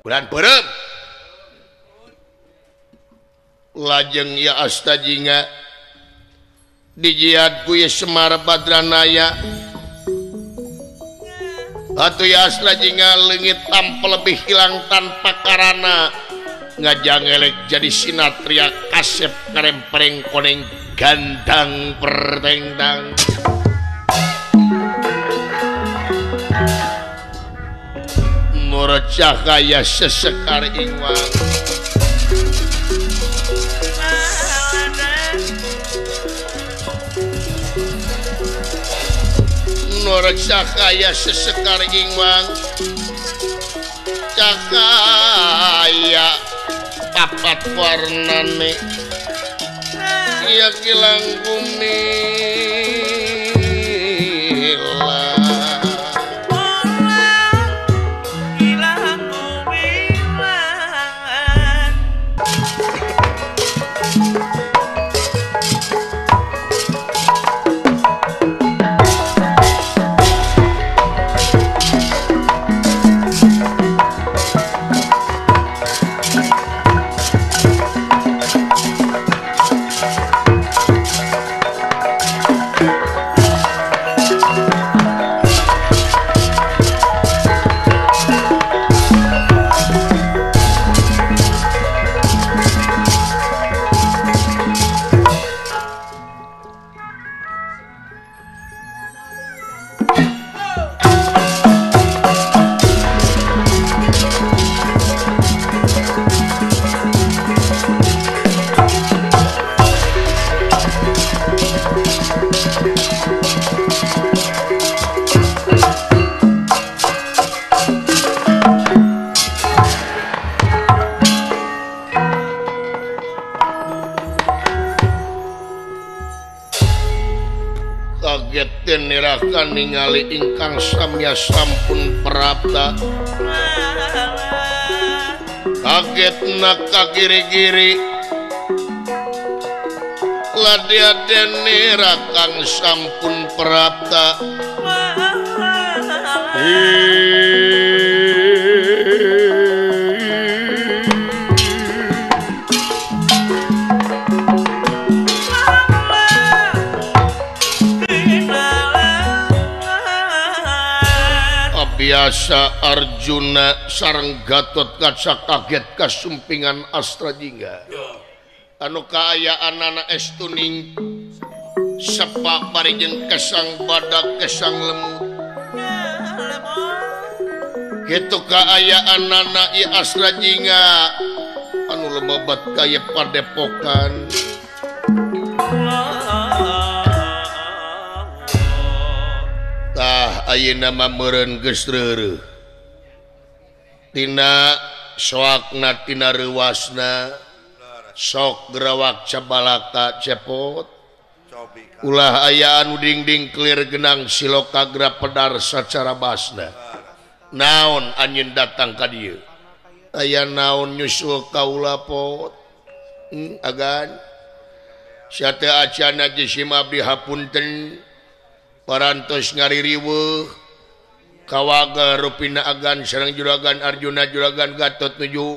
bulan perem lajeng ya astajinga dijiat ku ya Semar Badranaya atuh ya astajinga leungit tampil lebih hilang tanpa karana ngajang elek jadi sinatria kasep karempreng koneng gandang pertengdang nur cahaya sesekar ingwang nur cahaya sesekar ingwang cahaya papat warnane ya kilang gumila nirakan ningali ingkang samya sampun prapta kagetna kagiri-giri ladyaden nirakang sampun prapta biasa Arjuna sareng Gatot Kaca kaget kasumpingan Astrajingga anu kaayaan anak estuning sepak parijeng kesang badak kesang lemut gitu kaayaan anak i Astrajingga anu lemebat kaya padepokan ayeuna mah meureun geus reureuh tina soakna tina reuasna sok gerawak cabalaka cepot ulah aya anu dingding kelir genang silokagra pedar sacara basna naon anjeun datang ka dieu aya naon nyusul kaula pot agan sia teh acana jisim abdi hapunten parantos ngaririweuh kawaga rupina agan sareng juragan Arjuna juragan Gatot nuju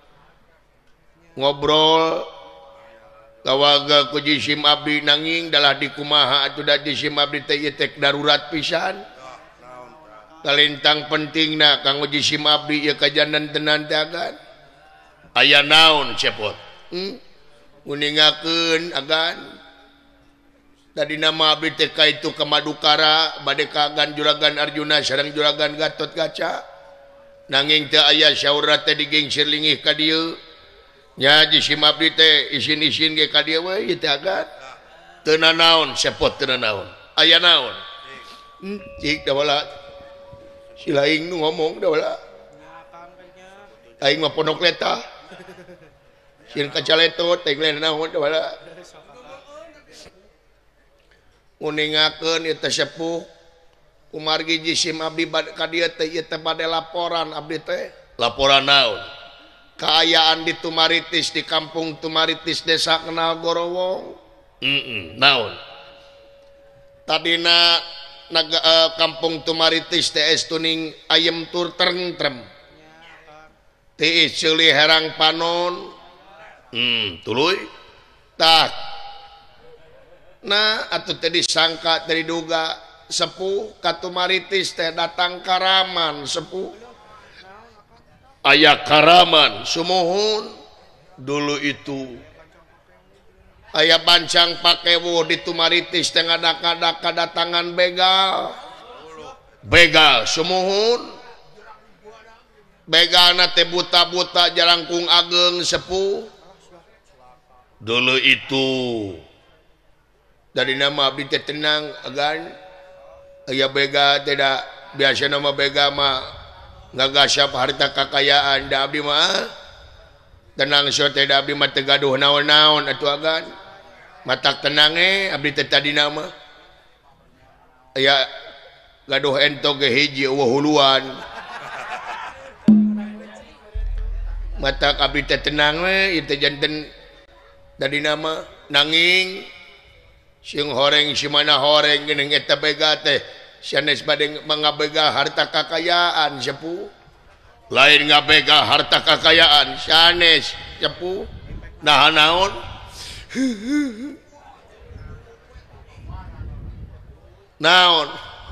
ngobrol kawaga ku jisim abdi nanging dalah dikumaha atuh da jisim abdi teh tek darurat pisan kalintang pentingna kanggo jisim abdi ieu kajanan tenan teh agan aya naon cepot nguningakeun agan tadi nama abdi teh kaitu ka Madukara bade kagan juragan Arjuna sareng juragan Gatot Kaca nanging teu aya syaurat teh digengsir lingih ka dieu nya jisim abdi teh isin-isin ge ka dieu we ieu teh agan teu nanaon sepot teu nanaon aya naon cik da wala si laing nu ngomong da wala aing mah pondok leta sieun kacaletot teh lain naon da wala nguningakeun ieu teh sepuh kumargi jisim abdi ka dieu teh ieu teh bade laporan abdi teh laporan naon kaayaan di Tumaritis di kampung Tumaritis desa kenal Gorowong naon tadina kampung Tumaritis teh estuning ayem tur tentrem tiis ceuli herang panon tuluy tak nah atuh teh disangka teh diduga sepuh katumaritis teh datang karaman sepuh aya karaman sumuhun dulu itu aya bancang pakewo di tumaritis teh ngadak-ngadak kadatangan begal sumuhun begalna teh buta-buta jarangkung ageng sepuh dulu itu dari nama abdi teh tenang agan aya bega tidak biasa nama bega mah ngagasap harta kekayaan da abdi mah tenang so teh da abdi mah teu gaduh naon-naon atuh agan matak tenang abdi teh tadi nama aya gaduh ento ge hiji eueuh huluan matak abdi teh tenang we ieu teh janten tadi nama nanging sing horeng si mana horeng geuning eta bega teh sanes bade mangabega harta kekayaan sepuh lain ngabega harta kekayaan sanes sepuh nah naon naon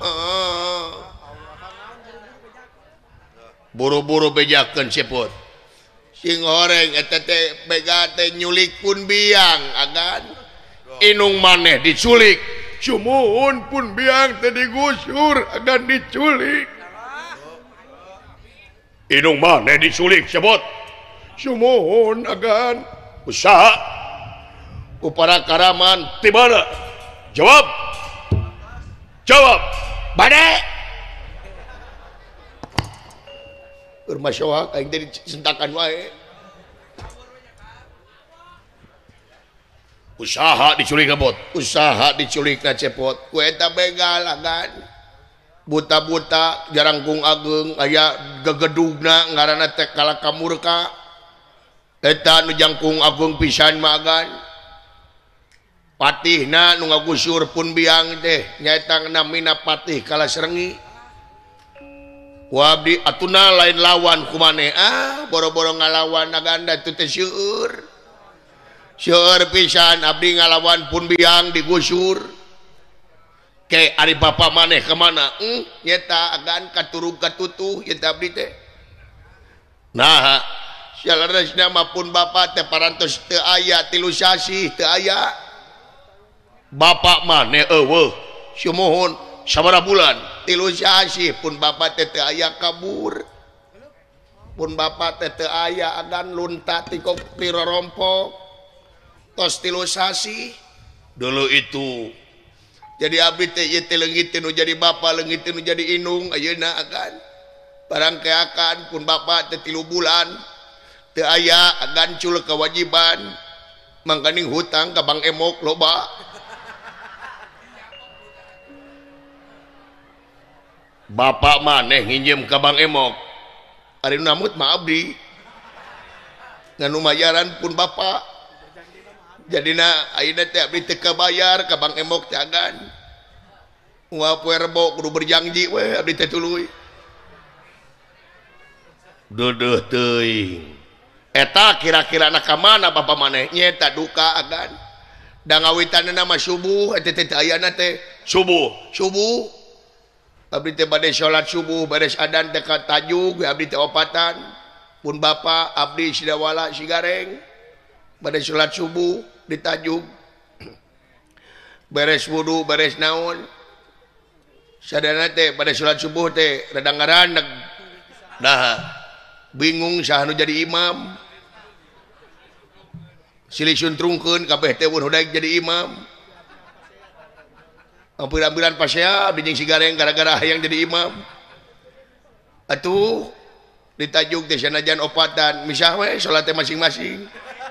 buru-buru bejakeun seput sing horeng eta teh bega teh nyulik pun biang agan inung maneh diculik sumuhun pun biang teh digusur agan diculik inung maneh diculik sebut sumuhun agan usaha upara karaman tibana jawab bade bermasyawak aing teh disentakan wae usaha diculik kabut usaha diculik na cepot ku eta begal agan buta-buta jarangkung ageng aya gegedugna ngaranna teh kalaka murka eta nu jangkung agung pisan mah agan patihna nu ngagusur pun biang teh nyaeta namina patih Kalasrengi wabdi atuna lain lawan kumane boro-boro ngalawan aganda itu teh seueur pisan abdi ngalawan pun biang digusur ke ari bapa maneh kemana nyeta agan katurug katutuh nyeta abdi teh nah salaresna mah pun bapa teh parantos teu aya 3 sasi teu aya bapa maneh eueuh sumuhun sabaraha bulan 3 sasi pun bapa teh teu aya kabur pun bapa teh teu aya agan lunta ti pira rompok tos 3 sasi dulu itu jadi abdi teh ieu teh leungit nu jadi bapa leungit nu jadi inung ayeuna agan barang keakan pun bapa teh 3 bulan teu aya agan cul kewajiban mangkaning hutang ka Bang Emok loba bapak maneh nginjem ka Bang Emok ari namut mah abdi nganu mayaran pun bapak jadina ayeuna teh abdi teu kabayar ka Bang Emok teh agan moal poe Rebo kudu berjanji we abdi teh tuluy duduh teuing eta kira-kira ka mana bapa maneh nyeta duka agan da ngawitanna mah subuh eta teh ayana teh subuh abdi teh bade salat subuh beres adzan teh ka tajuk abdi teh opatan pun bapa abdi sidawala sigareng bade salat subuh ditajuk beres wudu beres naon sadana teh bade salat subuh teh rada ngaraneg dah bingung saha nu jadi imam silih suntrungkeun kabeh teh mun hodak jadi imam ampiran-ampiran pasea abdi jeung sigareng gara-gara hayang jadi imam atuh ditajuk teh sanajan opatan misah we salat teh masing-masing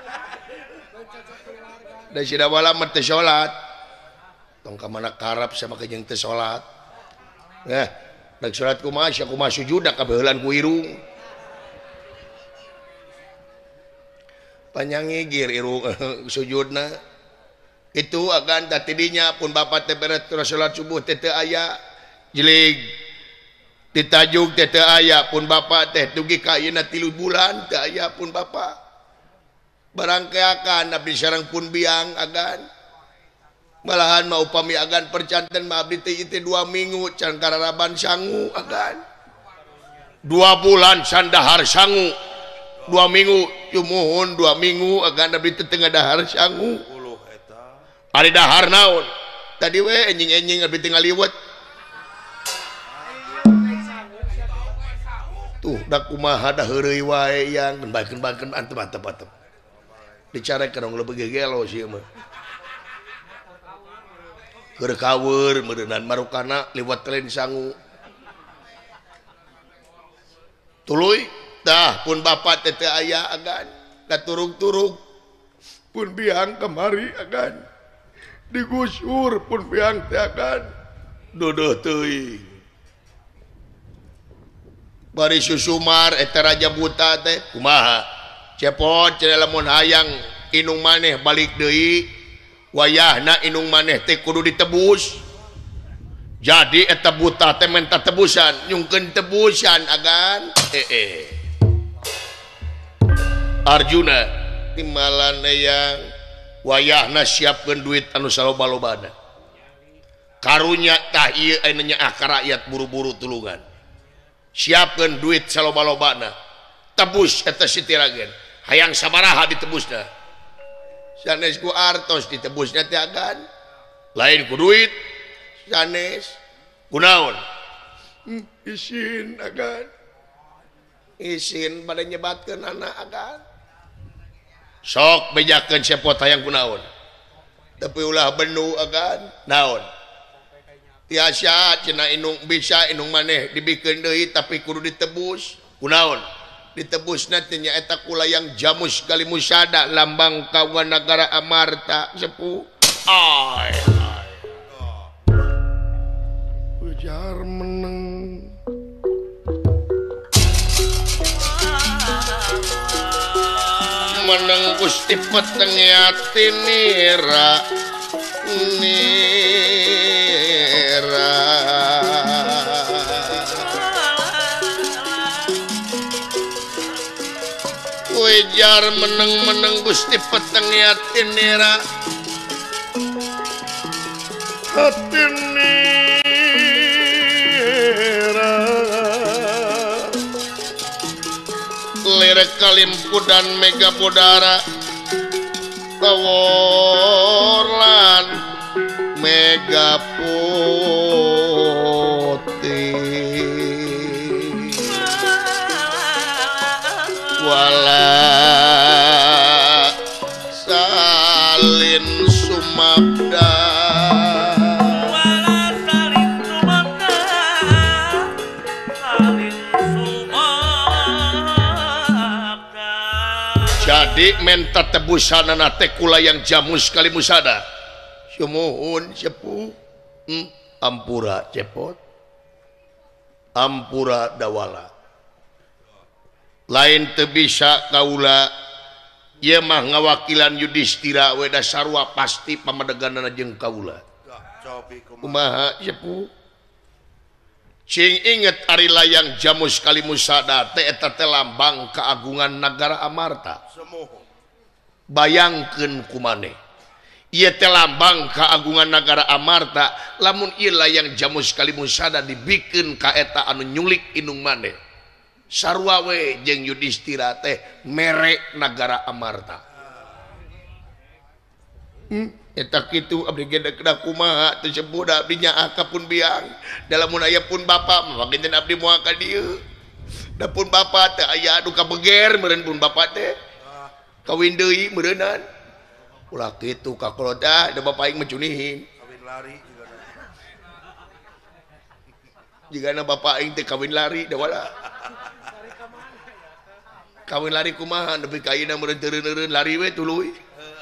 da sidawala mah teu salat tong ka mana karap sama jeung teu salat dak salat kumaha sujud da kabeheulan ku irung panjang ngigir irung sujudna itu agan tatidinya pun bapa teh beres salat subuh teh teu aya jeling ditajuk teh teu aya pun bapa teh dugi ka ayeuna 3 bulan teu aya pun bapa barangkeakan abdi sareng pun biang agan malahan mah upami agan percanten mah abdi teh 2 minggu can kararaban sangu agan 2 bulan sandahar sangu 2 minggu cumuhun 2 minggu agan abdi teh teu ngadahar sangu ari dahar naon tadi we enjing-enjing abdi teh ngaliwet tuh dak kumaha dah heureuy wae yang bakeun antep dicarekeun dong leubeung gelo sieun mah keur kaweur meureunan marukana liwat telen sangu tuluy tah pun bapa teh teu aya agan katurug-turug pun biang kamari agan digusur pun biang teh agan dodoh teuing bari susumar eta raja buta teh kumaha cepot cenah lamun hayang inung maneh balik deui wayahna inung maneh teh kudu ditebus jadi eta buta teh minta tebusan nyungkeun tebusan agan Arjuna timbalan yang wayahna siapkeun duit anu saloba-lobana karunya tah ieu aya nyaah ka rakyat buru-buru tulungan siapkeun duit saloba-lobana tebus eta Siti Ragen hayang sabaraha ditebusna sanes ku artos ditebusna teh agan lain ku duit sanes kunaon isin agan isin bade nyebatkeun anak agan sok bejakeun sepot hayang kunaon tapi ulah benu agan naon tiasa cenah inung bisa inung maneh dibikeun deui tapi kudu ditebus kunaon ditebusna teh nyaeta ku layang Jamus Kalimusada lambang kawan negara Amarta sepuh ai ujar meneng meneng Gusti peteng yatin nira Wejar meneng-meneng Gusti peteng yatin nira hatin nira lerek kalimpu dan mega bodara kaworlan mega putih wala salin sumabda wala salin sumabda salin sumabda jadi menta tebusanana teh kula yang Jamus Kalimusada sumuhun sepuh ampura cepot ampura dawala lain teu bisa kaula ieu mah ngawakilan Yudhistira we da sarua pasti pamadeganana jeung kaula kumaha sepuh cing inget ari layang Jamus Kalimusada teh eta teh lambang keagungan negara Amarta bayangkeun kumaneh ieu teh lambang keagungan negara Amarta lamun ieu layang Jamus Kalimusada dibikeun ka eta anu nyulik inung maneh sarua we jeung Yudhistira teh merek negara Amarta eta kitu abdi gedeg kumaha teu sebut abdi nyaah ka pun biang dalam mun aya pun bapa mah geuning abdi moal ka dieu da pun bapa teh aya anu kabeger meureun pun bapa teh kawin deui meureunan ulah kitu kakoloda da bapa aing mencunihin kawin lari jigana bapa aing teh kawin lari da wala kawin lari kumaha nepi ka ayeuna meureun teureun-eureun lari we tuluy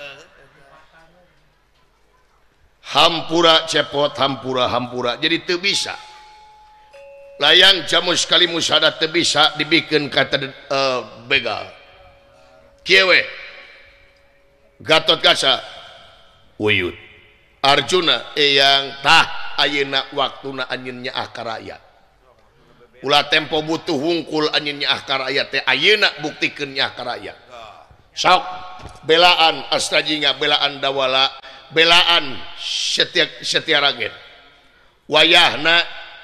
hampura cepot hampura jadi teu bisa layang Jamus Kalimusada teu bisa dibikeun ka begal kieu we Gatotkaca uyut Arjuna eyang tah ayeuna waktuna anjeun nyaah ka rakyat ulah tempo butuh hungkul anjeun nyaah karaya teh ayeuna buktikeun nyaah karaya sok belaan Astajinga belaan Dawala belaan Setia Ragen wayahna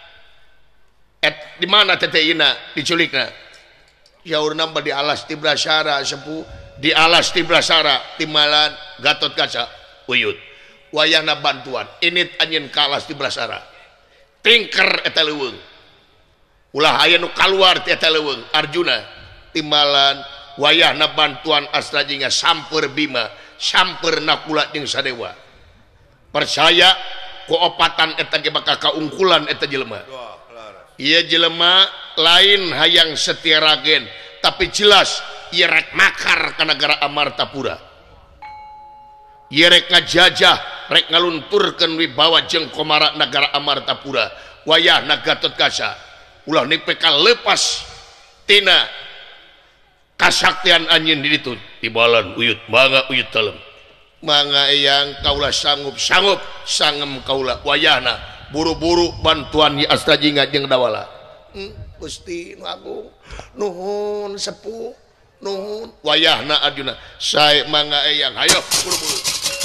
di mana teteina diculikna yaurna di alas Tibrasara sepuh di alas Tibrasara timalan Gatot Kaca uyut wayahna bantuan init anjeun ka alas Tibrasara tingker eta leuweung ulah aya nu kaluar ti eta leuweung Arjuna timalan wayahna bantuan Astajinga samper Bima samper nakula jeung sadewa percaya koopatan eta ge bakal kaungkulan eta jelema ieu jelema lain hayang Setia Ragen tapi jelas ieu rek makar ka nagara Amartapura ieu rek ngajajah rek ngalunturkeun wibawa jeung komara nagara Amartapura wayahna Gatot Kaca ulah nipeka lepas tina kasaktian anjeun di ditu tibalan uyut mangga uyut dalem mangga eyang kaula sanggup sangem kaula wayahna buru-buru bantuan di Astajinga jeung Dawala Gusti nu agung nuhun sepuh nuhun wayahna Arjuna sae mangga eyang hayo buru-buru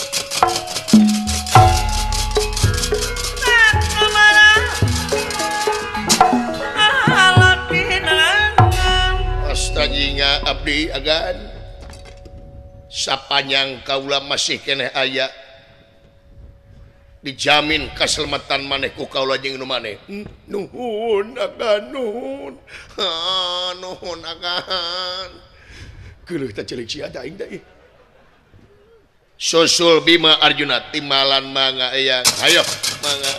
Astajinga abdi agan sapanjang kaula masih keneh aya dijamin keselamatan maneh ku kaula jeung nu maneh nuhun agan nuhun nuhun agan geuleuh teh celik sia aing teh susul Bima Arjuna timalan mangga eyang hayo mangga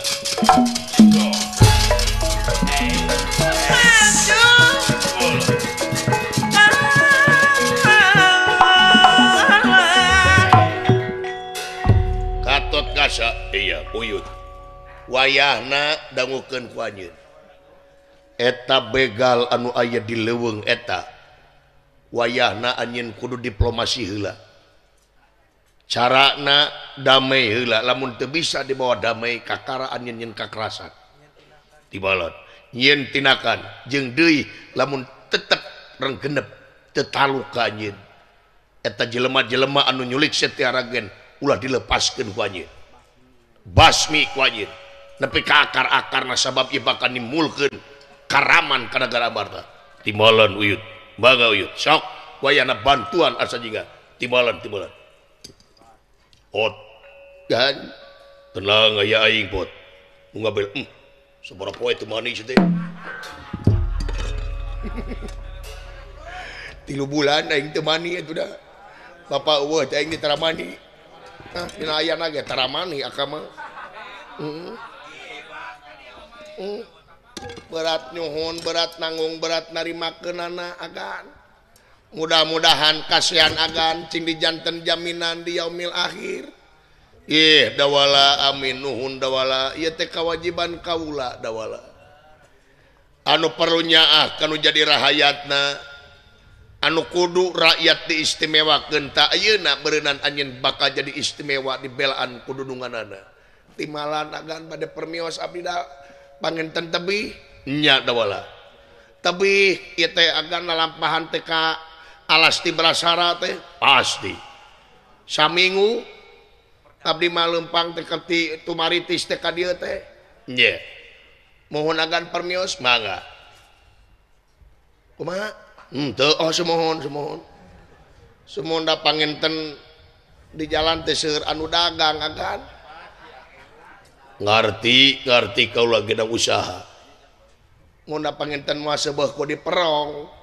iya uyut wayahna dangukeun ku anjeun eta begal anu aya di leuweung eta wayahna anjeun kudu diplomasi heula carana damai heula lamun teu bisa dibawa damai kakara anjeun nyeun kakerasan tibalot nyeun tinakan jeung deui lamun tetep renggenep teu talu ka anjeun eta jelema-jelema anu nyulik Setia Ragen ulah dilepaskeun ku anjeun basmi ku anjeun nepi ka akar-akarna sabab ieu bakal nimulkeun karaman ka nagara Amarta timbalan uyut mangga uyut sok wayahna bantuan Astajinga timbalan ot dan tenang aya aing pot nu ngabel sabaraha poe teu manis teh 3 bulan aing teu mani atuh da bapak eueuh teh aing diteramani dina ayana ge taramani akama berat nyuhun berat nanggung berat narimakeunana agan mudah-mudahan kasihan agan cing di janten jaminan di yaumil akhir Dawala amin nuhun Dawala ieu teh kewajiban kaula Dawala anu perlu nyaah kanu jadi rahayatna anu kudu rakyat diistimewakeun ta ayeuna beureunan anjeun bakal jadi istimewa di belaan kududunganana timalan agan bade permios abdi da pangenten tebih nya Dawala tebih ieu teh agan lalampahan teh ka alas Tibrasara teh pasti saminggu abdi mah leumpang teh ti tumaritis teh ka dieu teh nya mohon agan permios mangga kumaha teu semohon da pangenten di jalan teh seueur anu dagang agan ngarti kaula ge da usaha mun da pangenten mah seubeuh ku diperong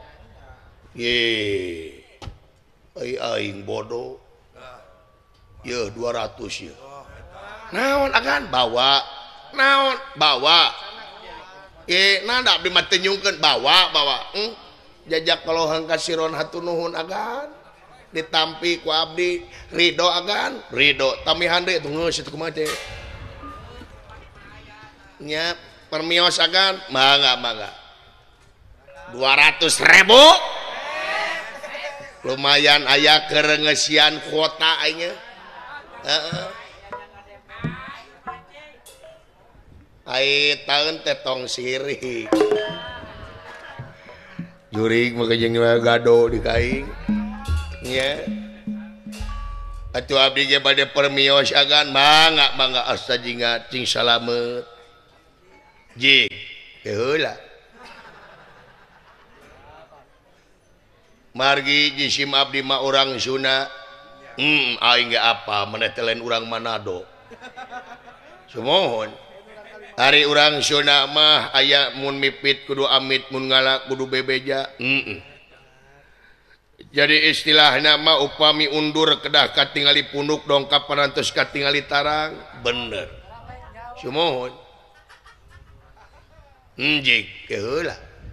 aing bodoh ye 200 ye naon agan bawa naon bawa nanda abdi mah teu nyungkeun bawa jajak kalau hangka siron hatu nuhun agan ditampi ku abdi ridho agan ridho tamihan deui tunggu situ kumaha teh nya permios agan mangga 200.000 lumayan aya kerengesian kuota aing ai taeun teh tong sirik jurig makanya gado di kain ya atuh abdi ge bade permios agan mangga asa jingat cing salamet ji heula margi jisim abdi mah urang Sunda aing ge apa maneh teh lain urang Manado sumohon hari urang Sunda mah aya mun mipit kudu amit mun ngalak kudu bebeja jadi istilahna mah upami undur kedah katingali punuk dongkap parantos katingali tarang bener sumohon jik heula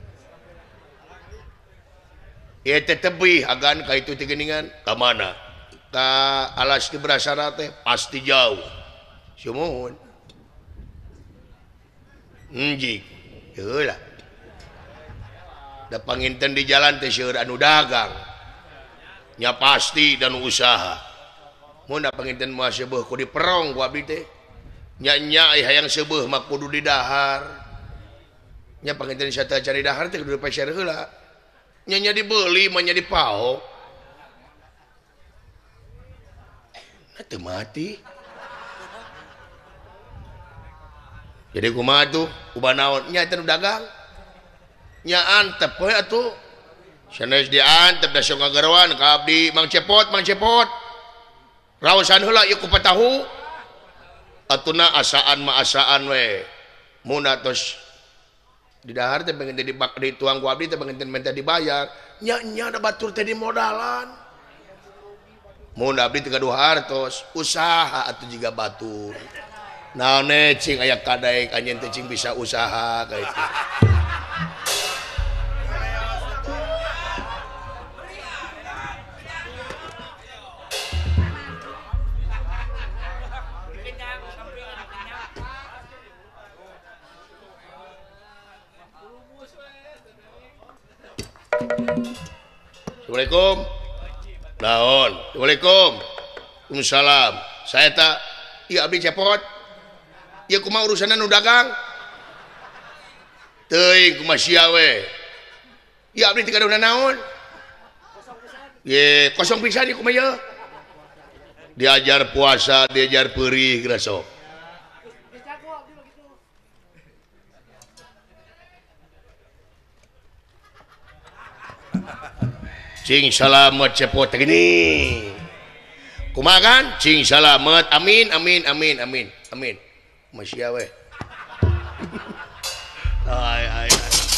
ieu teh tebih agan ka itu teh geuningan ka mana ka alas di Brasara teh pasti jauh sumohon jik heula da panginten di jalan teh seueur anu dagang nya pasti dan usaha mun da panginten moal seubeuh ku di perong ku abdi teh nya hayang seubeuh mah kudu di dahar nya panginten sata cari dahar teh kudu peser heula nya dibeli mah nya dipaok teu mati jadi kumaha tuh ubah naon nya teh dagang nya antep we atuh sanes diantep da sok ngagarwan ka abdi Mang Cepot raosan heula ieu kupat tahu atuna asaan mah asaan we mun atos di dahar teh pengen di tuang ku abdi teh pengen minta dibayar nya da batur teh di modalan mun abdi teh gaduh hartos usaha atuh jiga batur naon cing aya kadaek anjeun teh cing bisa usaha ka itu Assalamualaikum. Naon? Waalaikumsalam. Waalaikumsalam. Saya tak ieu abdi Cepot. Ieu kumaha urusanna nu dagang? Teuing kumaha sia we. Ieu abdi teh kadona naon? Ye, kosong pisan ieu kumaha ieu? Diajar puasa, diajar peurih geura sok. Cing salamet Cepot gini kumaha kan cing salamet amin masya we ay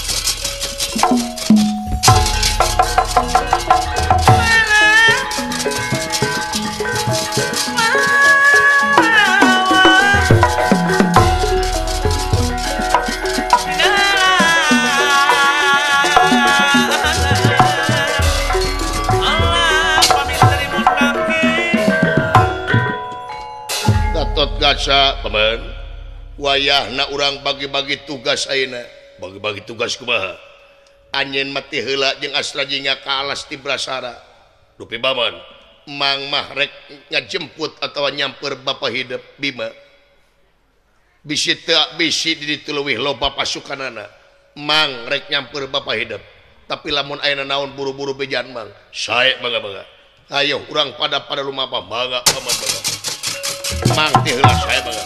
Gaca paman wayahna urang bagi-bagi tugas ayeuna bagi-bagi tugas kumaha anjeun mati heula jeung astra jinga ka alas ti Brasara dupi paman mang mah rek ngajemput atawa nyamper bapa hidup Bima bisi teu bisi di ditu leuwih loba pasukanana mang rek nyamper bapa hidup tapi lamun ayeuna naon buru-buru bejan mang sae bangga-bangga ayo urang pada lumapa bangga paman bangga mang teh heula saya bangga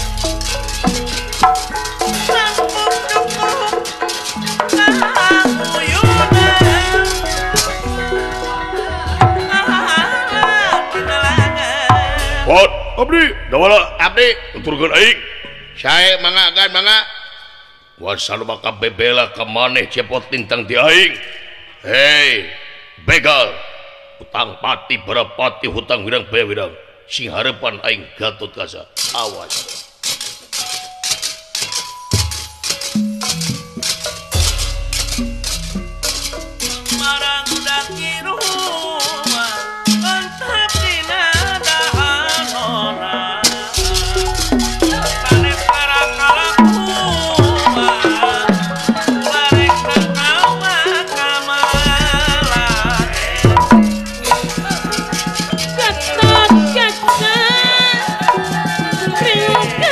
Pot abdi dawala abdi tuturkeun aing sae mangga gan mangga wasal maka bebela ka maneh Cepot tintang ti aing hei begal utang pati berapati hutang wirang baya wirang sing harapan aing Gatot Kaca awas marang daki rumah entah dina dahan ona pane para kalakuman larek kawa kamalan Gatot Kaca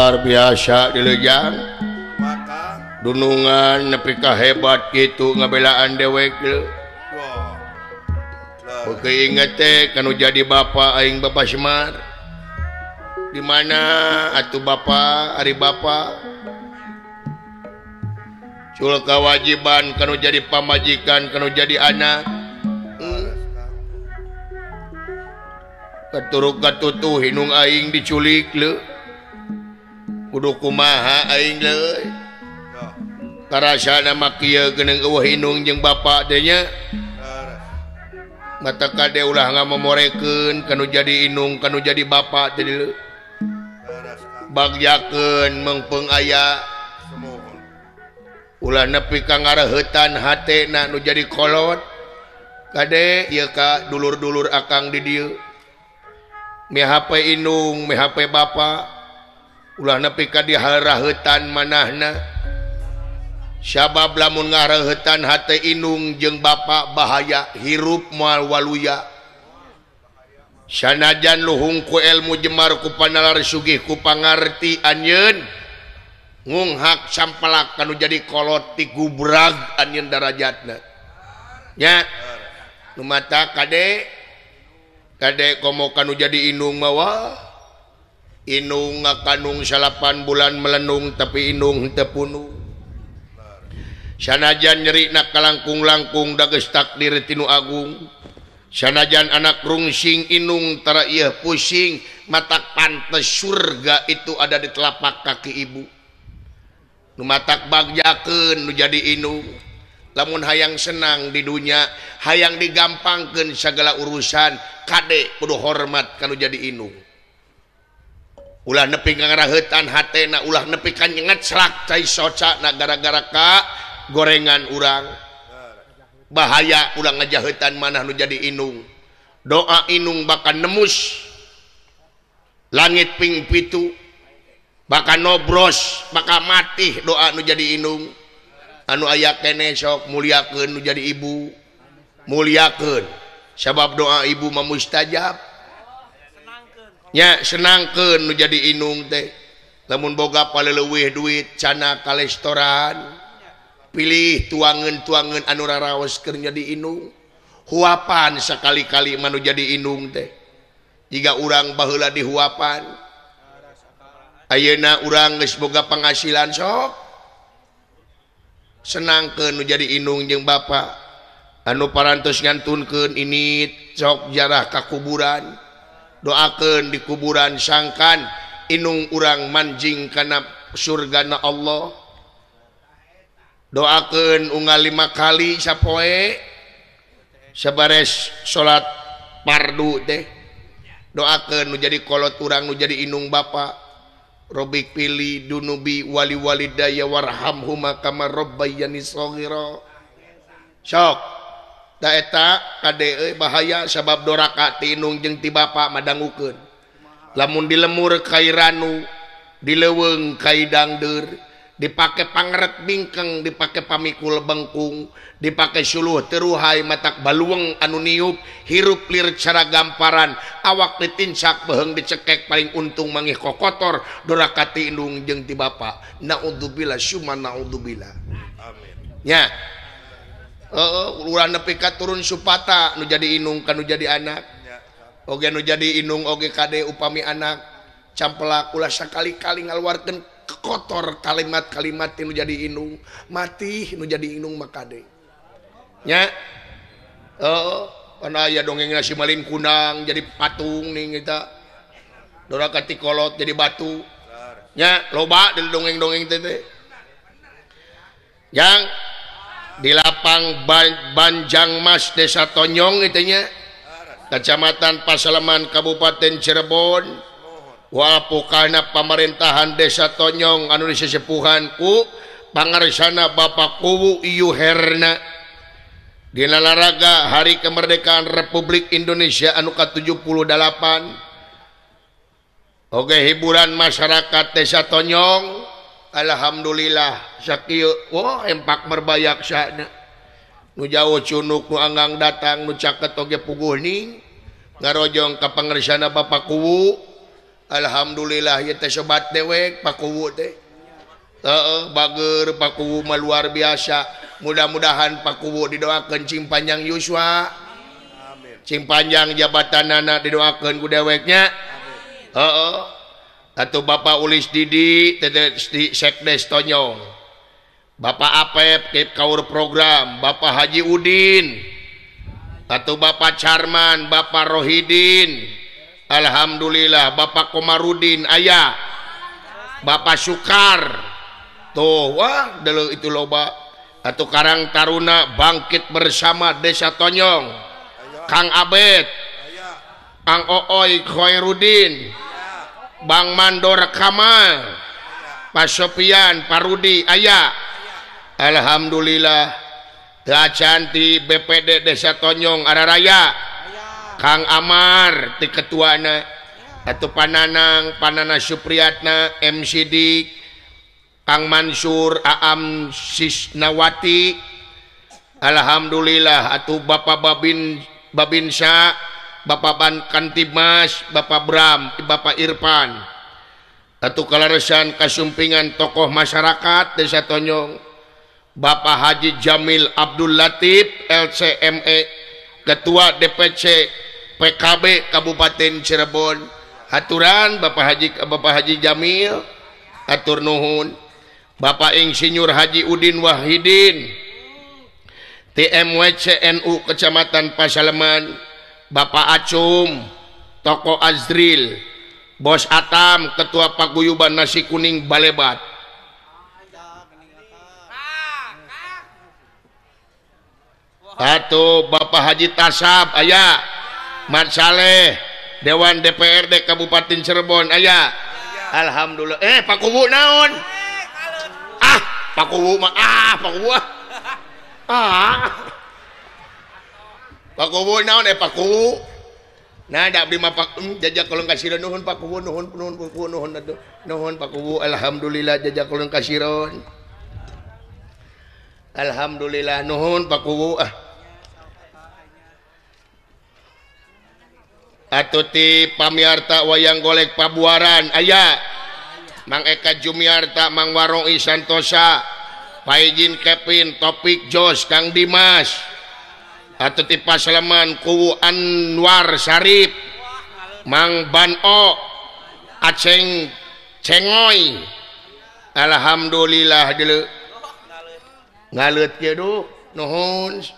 luar biasa dilejang maka dunungan nepi ka hebat gitu ngabelaan dewek oke inget teh kanu jadi bapak aing Bapak Semar di mana atuh bapak ari bapak cul kewajiban kanu jadi pamajikan kanu jadi anak katuruk katutuh hinung aing diculik le kudu kumaha aing le karasana makia geuneng eueuh hinung jeung bapa teh nya mata kade ulah ngamomorekeun kanu jadi inung kanu jadi bapa teh le bagjakeun mengpeung aya ulah nepi ka ngareuheutan hatena nu jadi kolot kade ieu ka dulur-dulur akang di dieu me HP inung me HP bapa ulah nepi ka diharaheutan manahna sabab lamun ngareuheutan hate inung jeung bapa bahaya hirup moal waluya sanajan luhung ku ilmu jemar ku panalar sugih ku pangarti anjeun ngunghak sampelak kanu jadi kolot ti gubrag anjeun darajatna nya nu mata kade komo kanu jadi inung mawa inung ngakanung 8 bulan melenung tapi inung teu punung sanajan nyerina kalangkung-langkung dageus takdir tinu agung sanajan anak rungsing inung tara ieu pusing matak pantes surga itu ada di telapak kaki ibu nu matak bagjakeun nu jadi inung lamun hayang senang di dunia hayang digampangkeun segala urusan kade kudu hormat kanu jadi inung ulah nepi ka ngaraheutan hatena ulah nepi ka nyengat selak cai socana gara-gara ka gorengan urang bahaya ulah ngajaheutan manah nu jadi inung doa inung bakal nembus langit ping pitu bakal nobros bakal mati doa nu jadi inung anu aya kene sok muliakeun nu jadi ibu muliakeun sabab doa ibu mah mustajab nya senangkeun nu jadi inung teh lamun boga paleleuwih duit cana ka restoran pilih tuangeun-tuangeun anu raraos keur jadi inung huapan sakali-kali manu jadi inung teh jiga urang baheula dihuapan ayeuna urang geus boga penghasilan sok senangkeun nu jadi inung jeung bapa anu parantos ngantunkeun ini sok jarah ka kuburan doakeun di kuburan sangkan inung urang manjing kana surgana Allah doakeun unggal 5 kali sapoe sabares salat fardu teh doakeun nu jadi kolot urang nu jadi inung bapa Robik pilih dunubi wali walidaya warhamhuma kama rabbayani shaghira sok da eta kade bahaya sabab doraka ti inung jeung ti bapa madangukeun lamun dilemur kai ranu dileweung kai dangdeur dipake pangeret bingkeng dipake pamikul bengkung dipake suluh teruhai matak balueng anu niup hirup lir cara gamparan awak ditincak beheung dicekek paling untung mangih kokotor doraka ti indung jeung ti bapa naudzubillah summa naudzubillah amin nya ulah nepi ka turun supata nu jadi inung ka nu jadi anak oge nu jadi inung oge kade upami anak campelak ulah sakali-kali ngaluarkeun kotor kalimat-kalimat nu jadi inung mati nu jadi inung makade nya kana aya dongeng nasi malin kunang jadi patung ning eta doraka ti kolot jadi batu nya loba di dongeng-dongeng teh yang di lapang Banjang Mas Desa Tonyong itu nya Kecamatan Pasaleman Kabupaten Cirebon wapukana pemerintahan Desa Tonyong anu disesepuhan ku pangarsana Bapak Kuwu Iyu Herna dina laraga Hari Kemerdekaan Republik Indonesia anu ke-78 oge hiburan masyarakat Desa Tonyong alhamdulillah sakieu empak berbayak sana nu jauh cunuk nu anggang datang nu caket oge puguh ning ngarojong ka pangarsana Bapak Kuwu Alhamdulillah ya teh sobat dewek pakuwu teh. Bager pakuwu mah luar biasa. Mudah-mudahan pakuwu didoakeun cing panjang yuswa. Amin. Cing panjang jabatanana didoakeun ku deweknya. Heeh. Atuh Bapak Ulis Didi teh Sekdes Tonyong. Bapak Apep ke kaur program, Bapak Haji Udin. Atuh Bapak Charman, Bapak Rohidin. Alhamdulillah Bapak Komarudin aya. Bapak Sukar. Tuh wah dulu itu loba. Atuh Karang Taruna Bangkit Bersama Desa Tonyong. Kang Abed. Kang Ooy Khoirudin. Bang Mandor Kamal. Pak Sopian, Pak Rudi aya. Alhamdulillah. Dacan ti BPD Desa Tonyong Araraya. Kang Amar ti ketuana atuh Pananang Panana Supriyatna MCD Kang Mansur Aam Sisnawati. Alhamdulillah atuh Bapak Babinsa Bapak Ban Kantimas Bapak Bram Bapak Irfan atuh kalaresan kasumpingan tokoh masyarakat Desa Tonyong Bapak Haji Jamil Abdul Latif LCME Ketua DPC PKB Kabupaten Cirebon. Haturan Bapak Haji Jamil atur nuhun. Bapak Insinyur Haji Udin Wahidin TMWC NU Kecamatan Pasaleman. Bapak Acum Toko Azril Bos Atam Ketua Paguyuban Nasi Kuning Balebat. Atuh Bapak Haji Tasab aya. Mat Saleh Dewan DPRD Kabupaten Cirebon aya. Alhamdulillah. Pak Kuwu naon? Pak Kuwu mah Pak Kuwu. Pak Kuwu naon Pak Kuwu? Nah da abdi mah Pak jajak kolong kasiron nuhun Pak Kuwu nuhun nuhun Pak Kuwu. Alhamdulillah jajak kolong kasiron. Alhamdulillah nuhun Pak Kuwu Atuh ti pamiarta wayang golek Pabuaran aya. Mang Eka Jumiarta Mang Warong Isantosa Paijin Kevin Topik Jos Kang Dimas. Atuh ti Pasaleman Kuwu Anwar Sarip Mang Bano Aceng Cengoy. Alhamdulillah deuleu ngaleut kieu nuhun.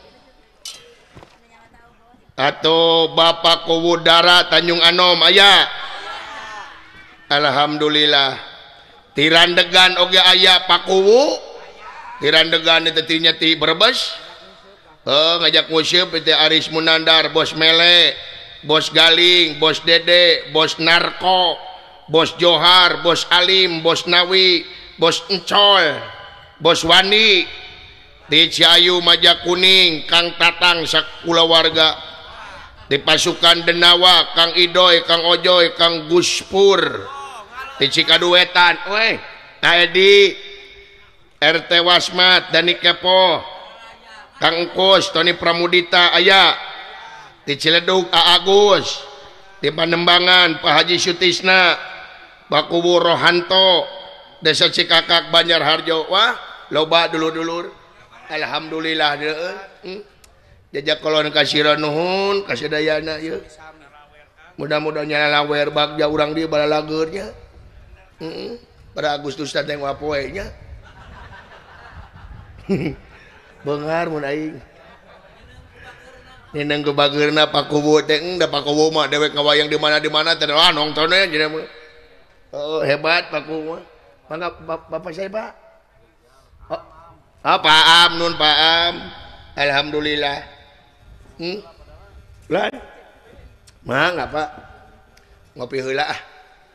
Atau Bapak Kuwu Dara Tanjung Anom aya. Alhamdulillah. Tirandegan oge aya Pak Kuwu. Tirandegan itu tinya ti Brebes. Ngajak museum PT Aris Munandar, Bos Mele, Bos Galing, Bos Dede, Bos Narko, Bos Johar, Bos Alim, Bos Nawi, Bos Encol, Bos Wani. Di Ciayu Majak Kuning Kang Tatang sakulawarga. Di pasukan Denawa Kang Idoy Kang Ojoy Kang Guspur. Di Cikaduetan Edi RT Wasmat Dani Kepo Kang Engkus Tony Pramudita aya. Di Ciledug Agus. Di Panembangan Pak Haji Sutisna Pak Kuwu Rohanto Desa Cikakak Banjarharjo. Wah loba dulur-dulur. Alhamdulillah jajak kolon kasiran nuhun kasadayana ya. Mudah-mudahan lawer bagja urang di balalageurnya. Pada Agustus teh wapoe nya. Beungar mun aing. Nineng ke bageurna Pak Kuwu teh da Pak Kuwu mah dewek ngawayang di mana teh nongton we jadi mah. Oh hebat Pak Kuwu mah. Mangga Bapak saya Pak. Pak Am nun Pak Am. Alhamdulillah. Lan. Mangga Pak. Ngopi heula ah.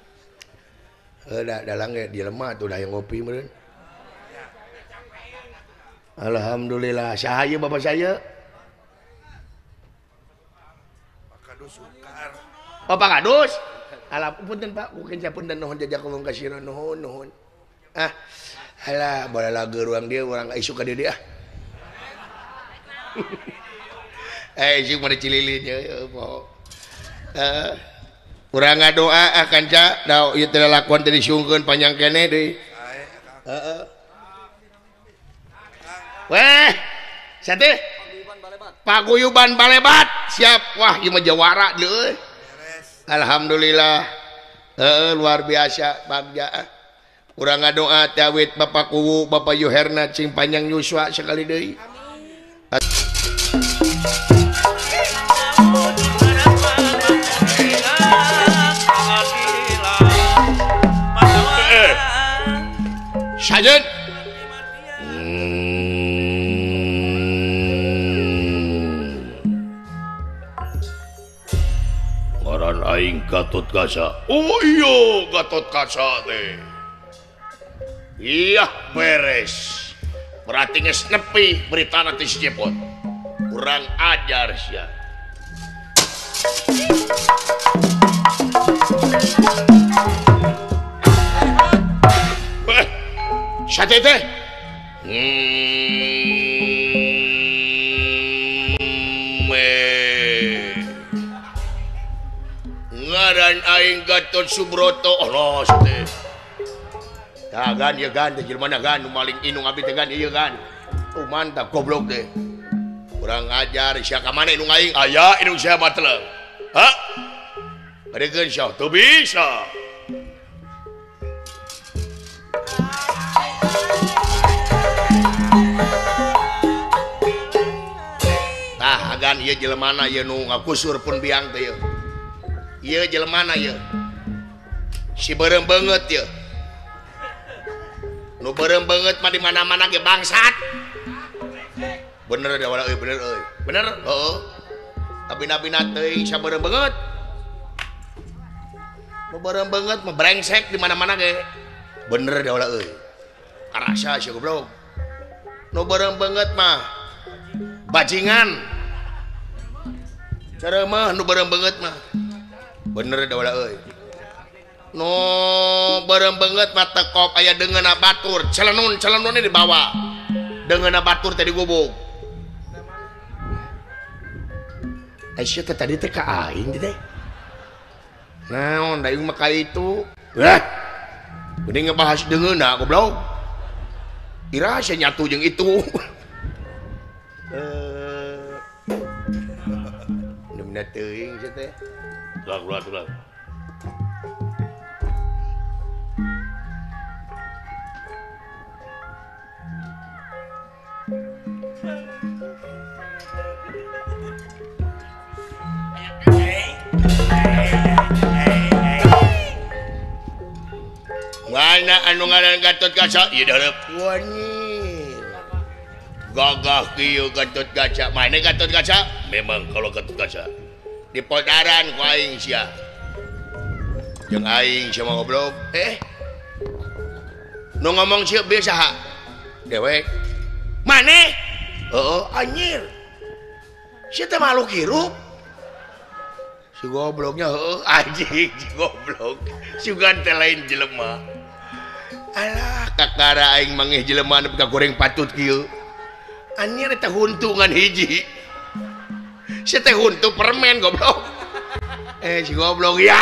Dalang ge dilemah tuh dah yang ngopi meureun. Alhamdulillah. Saha ieu Bapak saya? Pak Kadus Sukar. Oh Pak Kadus. Punten Pak, mungkin sapunten nuhun jajak ulun kasira nuhun. Alah balalager urang dia urang isu ka dieu ah. Isu mah cililin ya po. urang ngadoa kanca da ieu teh lakuan teh disiungkeun panjang keneh deui heeh weh sate paguyuban balebat siap wah ieu mah jawara deui alhamdulillah luar biasa bagja urang ngadoa teh awit Bapak Kuwu Bapak Yuherna cing panjang yuswa sekali deui Sajen ngaran aing Gatot Kaca. Oh iya Gatot Kaca teh. Iya beres. Berarti geus nepi beritana teh si Cepot. Kurang ajar sia. Sate teh ngaran aing Gatot Subroto Allah sate gan ya gan teh jelema gan nu maling inung abdi teh gan ieu gan mantap goblok teh kurang ajar sia ka mane inung aing aya inung sia mah teu ha badekeun sia teu bisa gan ieu jelemana ieu nu ngakusur pun biang teh ieu jelemana ieu si beureum beungeut ieu nu beureum beungeut mah di mana-mana ge bangsat bener da wala euy bener heeh tapi nabina teuing sa beureum beungeut nu beureum beungeut mah brengsek di mana-mana ge bener da wala euy karasa sia goblok nu beureum beungeut mah bajingan cara mah nu bareng banget mah bener da wala euy no bareng banget mah tekop aya deungeunna batur celenun dibawa deungeunna batur teh digubuk Aisyah teh tadi teh ka aing teh naon da ieu mah ka itu geuning ngebahas deungeunna goblok ira sia nyatu jeung itu teuing sia teh. Tulang. Mana anu ngaran Gatot Kaca? Ieu dareup wani. Gagah kieu Gatot Kaca. Mana Gatot Kaca? Memang kalau Gatot Kaca di podaran ku aing sia jeung aing sia mah goblok nu ngomong sia biasa ha dewek maneh heeh anjir sia teh makhluk hirup si gobloknya heeh anjing si goblok sugan teh lain jelema alah kakara aing mangeh jelema nepi ka goreng patut kieu anjir eta huntungan hiji si teh huntu permen goblok si goblok ya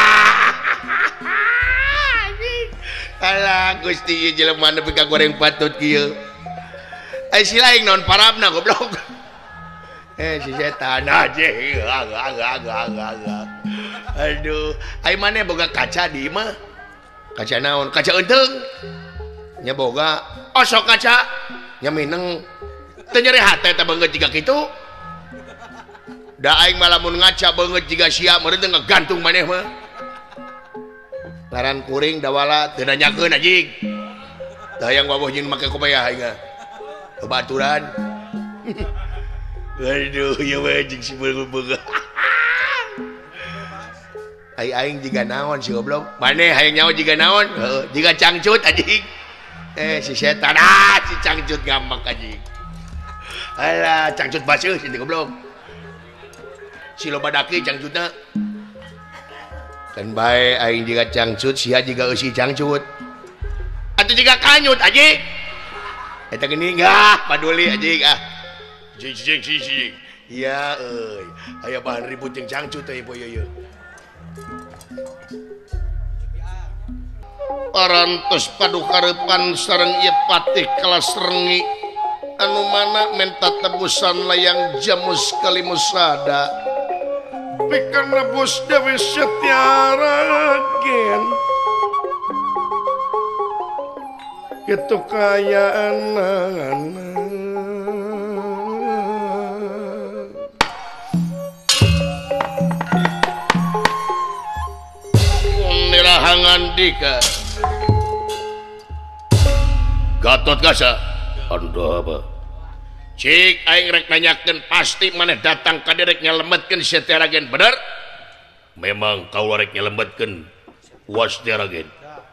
alah Gusti ieu jelema nepi ka goreng patut kieu si laing naon parabna goblok si setan aja aduh ai maneh boga kaca di mah kaca naon kaca euteung nya boga osok kaca nya mineng teu nyeri hate teh beungeut jiga kitu da aing malah mun ngaca beungeut jiga sia meureun teh ngagantung maneh mah ngaran kuring da wala teu nanyakeun anjing da hayang wabuh jeung make kopiah aing baturan aduh ya we jeung si beungeut aing jiga naon si goblok maneh hayang nyaho jiga naon heuh jiga cangcut anjing si setan si cangcut ngambek anjing alah cangcut baseuh si goblok si loba daki cangcutna kan bae aing jiga cangcut sia jiga eusi cangcut atuh jiga kanyut anjing eta geuning paduli anjing jing iya euy aya bahan ribut jeung cangcut teh ieu parantos padukarepan sareng ieu patih kelas rengi anu mana menta tebusan layang jamus kalimusada pikeun nebus Dewi Setyaragen kitu kayaanana nirahangan dika Gatot Kaca anda apa cik aing rek nanyakeun pasti maneh datang ka direk nyalemetkeun Setyaragen bener memang kaula rek nyalemetkeun Was Setyaragen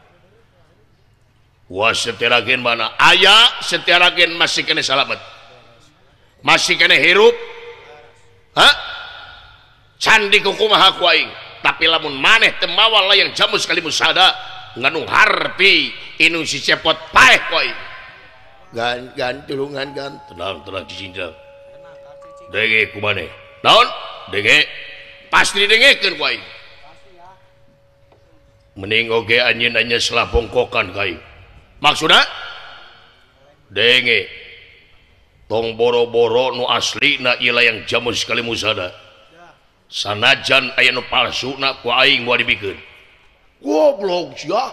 Was Setyaragen mana aya Setyaragen masih kena salamet masih kena hirup ha candi kukumaha ku aing tapi lamun maneh teu mawa layang jamus kalimusada nganu harpi inu si cepot paeh ku aing gan tulungan gan tenang cicing denge ku maneh naon denge pasti didengekeun ku aing mending oge anjeun anya salah bongkokan ka aing maksudna denge tong boro-boro nu aslina ieu layang jamus kalimusada sanajan aya nu palsuna ku aing moal dibikeun goblok sia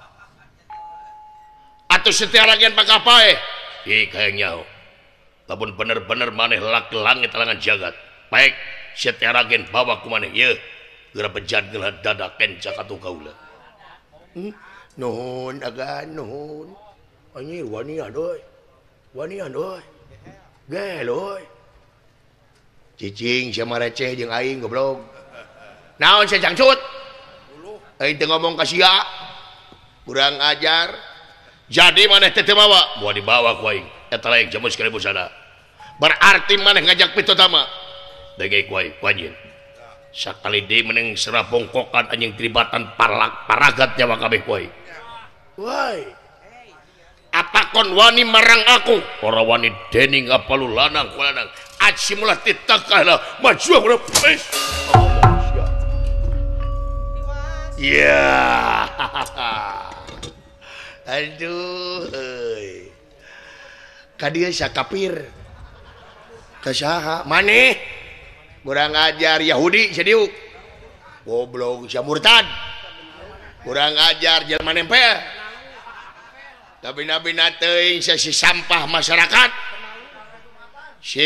atuh Setyaragen pakapae ih kayak nyaho lamun bener-bener maneh laki langit alangan jagat baik Setyaragen bawa ku maneh ieu geura bejadkeun dada kenca ka kaula nuhun agan nuhun anjir wanian euy gel euy cicing sama receh jeung aing goblok naon sia cangcut aing teu ngomong ka sia kurang ajar jadi maneh teh teu mawa moal dibawa ku aing eta layang jamus kalimusada berarti maneh ngajak pitotama denge ku aing ku anjeun sakali deui meneng serah bongkokan anjing tribatan paragat nyawa kabeh ku aing wai apakon wani marang aku ora wani dening apalu lanang ku lanang aci mulah titakahlah maju aku pes ya aduh kadieu sakapir kasaha maneh kurang ajar Yahudi sadiu goblok sia murtad kurang ajar jelema nempel tapi nabi teuing sia si sampah masyarakat si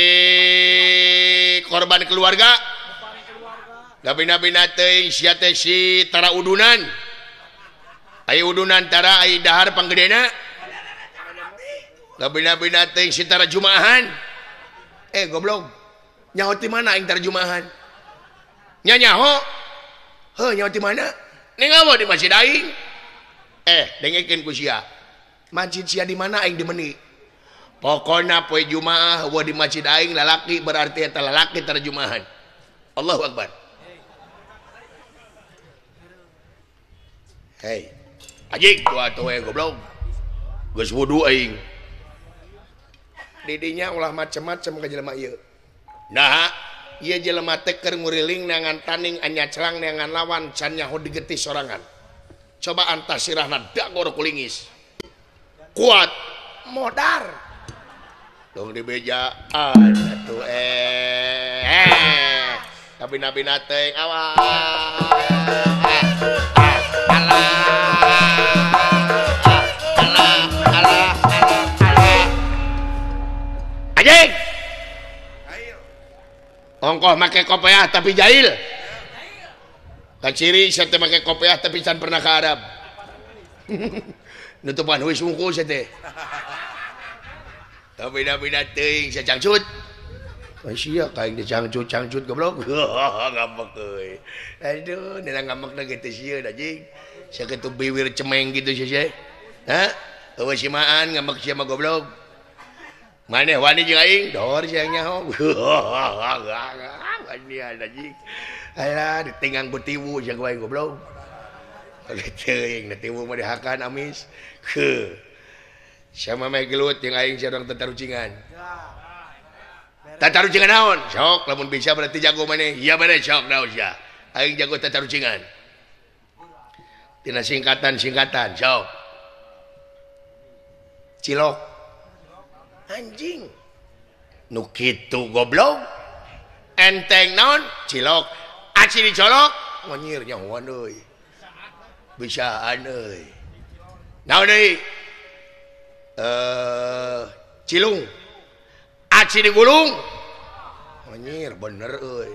korban keluarga tapi nabi teuing sia teh si tara udunan aya udunan tara aya dahar panggedena tapi nabi teuing si tara jumaahan goblok nyaho ti mana aing tara jumaahan nyaho heuh nyaho ti mana ningawa di masjid aing dengekeun ku sia masjid sia di mana aing dimeni pokona poe jumaah wa di masjid aing lalaki berarti eta lalaki tara jumaahan Allahu akbar hei ajik tu atuh goblok geus wudu aing didinya ulah macem-macem ka jelema ieu nah ieu jelema teh keur nguriling neangan tanding anya celang neangan lawan can nyaho digeti sorangan coba antah sirahna dagor kulingis kuat modar dong dibejaan atuh tapi nabi teh awas anjing ongkoh make kopiah tapi jahil kaciri saya teh make kopiah tapi can pernah ke Arab nutupan wis wungkul saya teh tapi nabi teuing saya cangcut sia kaing teh cangcut goblok ngambek euy aduh nina ngambekna kitu sia anjing sia kitu biwir cemeng gitu sia ha eueuh simaan ngambek sia mah goblok maneh wani jeung aing dor sia nyaho wani anjing aya ditinggang ku tiwu sia wae goblok teuing na tiwu mah dihakan amis heuh sia mah meh gelut jeung aing sia urang tatarucingan tatarucingan naon sok lamun bisa berarti jago maneh iya bener sok naon sia aing jago tatarucingan tina singkatan sok cilok anjing nu kitu goblok enteng naon cilok aci dicolok ngonyir nyahoan euy bisaan euy naon deui cilung aci digulung ngonyir bener euy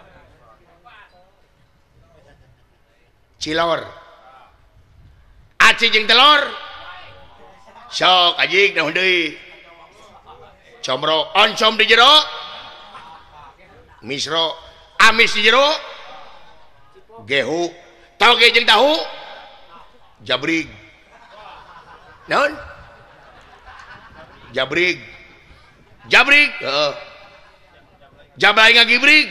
cilor aci jeung telur sok anjing naon deui comro oncom di jero misro amis di jero gehu toge jeung tahu jabrig naon jabrig heeh jablay ngagibrig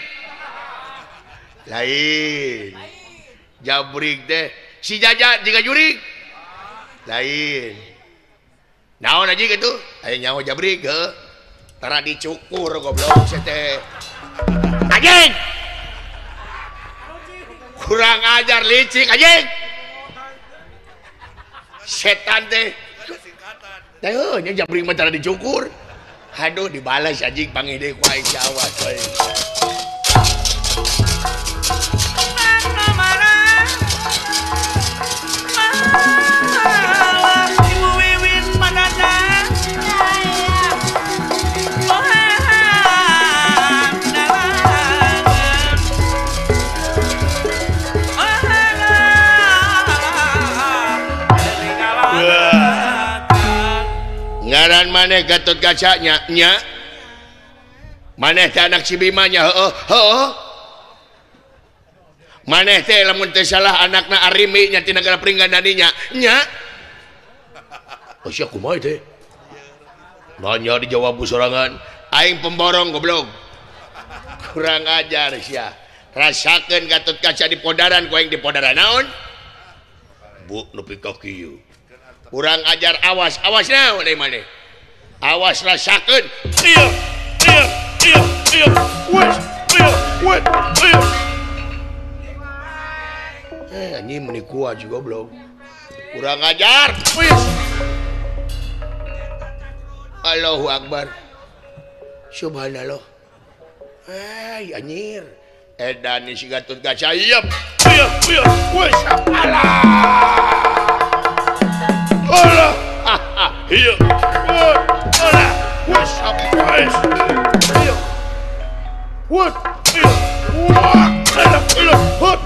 lain jabrig teh si jaja jeung jurig lain naon aja gitu aya nyawa jabrig heuh tara dicukur goblok teh anjing kurang ajar licik anjing setan teh heuh nya jabrig mah tara dicukur aduh dibalas anjing pangide ku aing Jawa coy ngaran maneh Gatot Kaca nya maneh teh anak si Bima nya heueuh maneh teh lamun teu salah anakna Arimi nya ti Nagara Pringgandani nya oh sia kumaha teh nanya dijawab sorangan aing pemborong goblok kurang ajar sia rasakeun Gatot Kaca di podaran ku aing di podaran naon bu nepi ka kieu kurang ajar awas naon deui maneh awas rasakeun ieu wes anjing meni kuat juga belum kurang ajar wis Allahu Akbar subhanallah anjir edan si Gatot Kaca ieu wes Allah iya Allah wes wes iya what iya what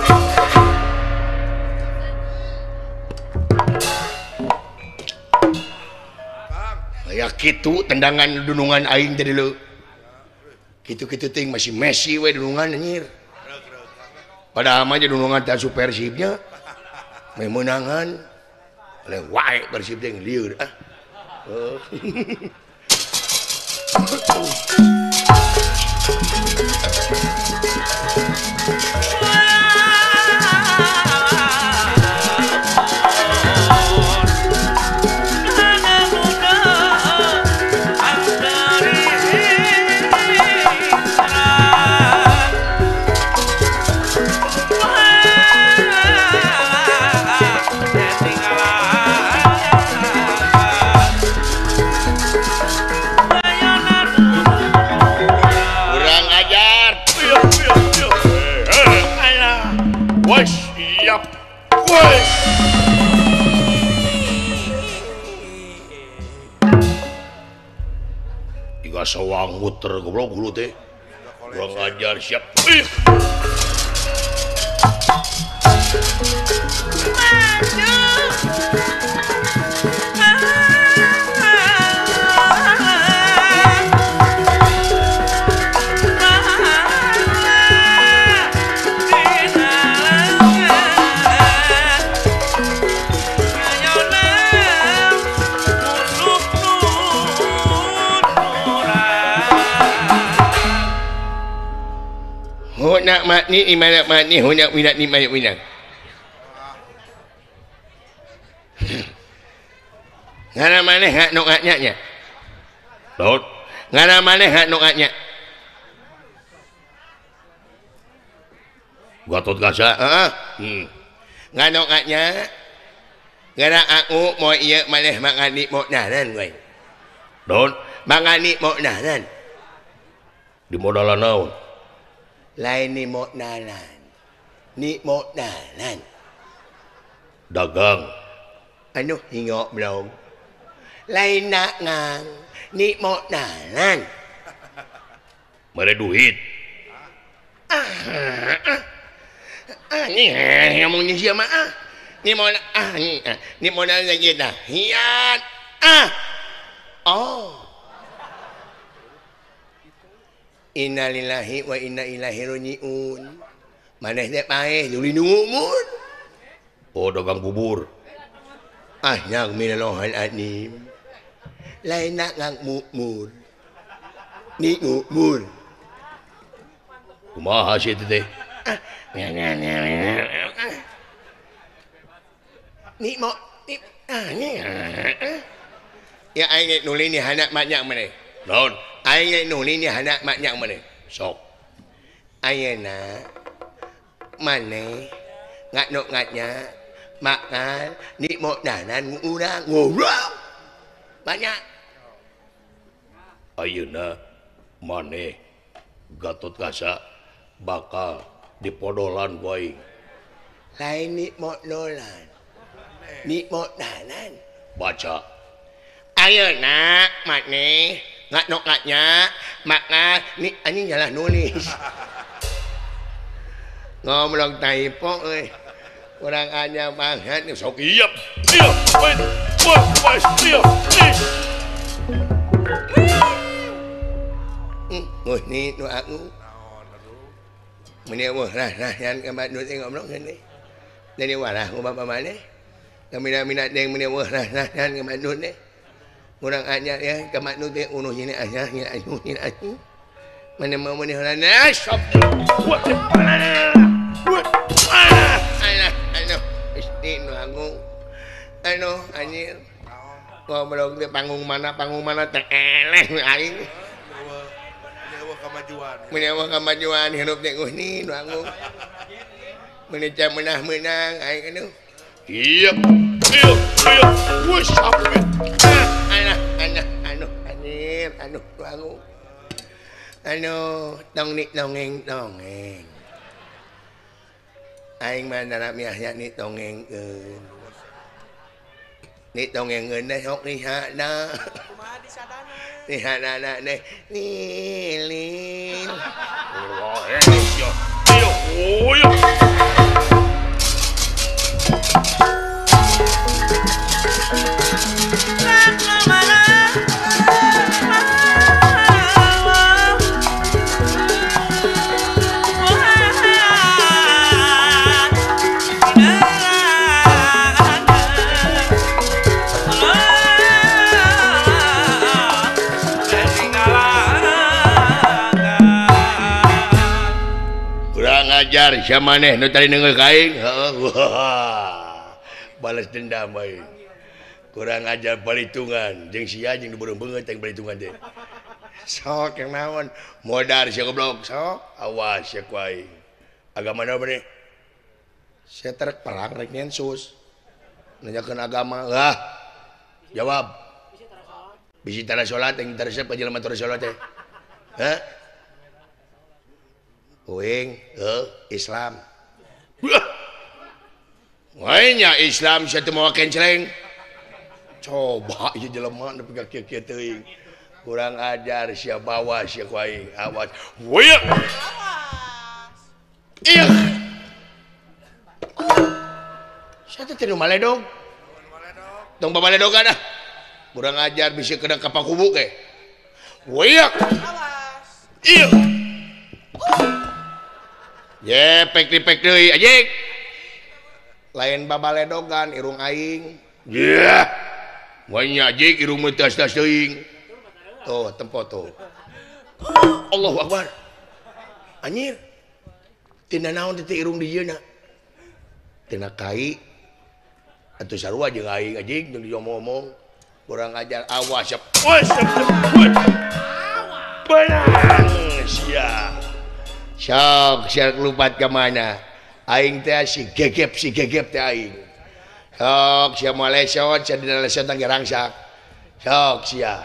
aya kitu tendangan dunungan aing tadi lu kitu-kitu ting masih Messi we dunungan anjir padahal mah dunungan teh super Persibnya memenangan oleh wae Persib teh lieur Iga sawang muter goblok dulu teh kurang ajar siap nak makni imanak makni hunyak minat ni mayak minat ngana maneh hak nok aknya nya Daud ngana maneh hak nok aknya Gatot Kaca nganoknya gara aku mau iya maneh mangani mau nanan gue don mangani mau nanan di modalan naon lain ni mau nanan ni mau nanan dagang anu hingok belum lain nak ngang ni mau nanan mere duit ini ngomongnya siapa ni mau ni mau lagi dah hiat oh innalillahi wa inna ilaihi rajiun maneh teh paeh juli nunggumun oh dagang bubur yang minallahil azim lain nak ngang mukmur ni ngumur kumaha sih teh ni mau ni ya aing nuli ni anak banyak mana non aing nuli ni anak banyak mana sok ayeuna mana ngatnya makan ni mau danan urang ngobrol banyak ayeuna mana Gatot Kaca bakal dipodolan boy lain ni mau nolan ni mau danan baca ayeuna makne ngatnya maka ni anjing jalan nulis ngomong typo euy kurang aja banget sok iya ni nu aku meni wah nah yan ka badut ngomong ni dari walah ku bapa maneh kami minat deng meni wah nah yan ka badut ni kurang aja ya ka badut teh unuh ini aja ni ayu ni ayu mana mau meni nah stop buat ano isti nu aku ano anjir ngobrol di panggung mana teh eleh aing menyawa kemajuan hidup teh ni nu aku menica menang aing anu iya wes sampe anu aku anu dongeng aing mah naramiahnya ni dongengkeun ni dongengkeun teh sok lihana kumaha disadana lihana teh lilin ajar sia maneh nu tadi neungeuh ka aing balas dendam bae kurang ajar balitungan jeung sia jeung dibeureuh beungeut teh balitungan teh sok yang naon modar sia goblok sok awas sia ku aing agama naon bener sia terek perang rek nyensus nanyakeun agama jawab bisi tara salat yang teresep ka jelema tara salat teh Uing, Islam. Wahnya Islam saya teu mau kenceleng. Coba ieu jelema nepi ka kieu-kieu teuing. Kurang ajar sia bawa sia ku aing. Awas. Weuh. Awas. Iya. Saya teh nu maledog. Tong babaledog dah. Kurang ajar bisa kena ka pakubu ke. Weuh. Awas. Iya. Ye pek deui anjing. Lain babaledogan irung aing. Yeah. Wanya anjing irung meuh tas-tas teuing. Tuh tempo tuh. Allahu Akbar. Anjir. Tina naon teh irung di yeuna. Tina kai. Atuh sarua jeung aing anjing jeung diomong-omong. Kurang ajar awas. Awas. Benang sia. Sok lupat ke mana aing teh si gegep teh aing sok sia moal lesot sia dina lesot tangge rangsak sok sia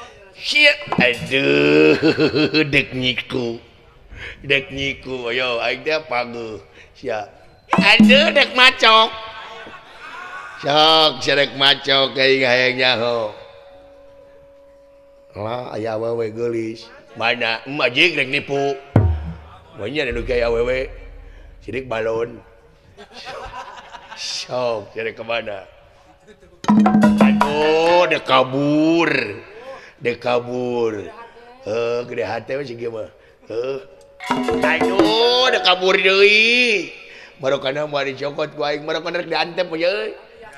aduh dek nyiku ayo aing teh pageuh sia aduh dek macok sok sia dek macok aing hayang nyaho lah aya awewe geulis mana majig rek nipu banyak anu kayak awewe sidik balon sok sia dek kemana aduh dek kabur gede hati mah sih mah aduh dek kabur deui barokana moal dicokot ku aing barokana rek diantep we euy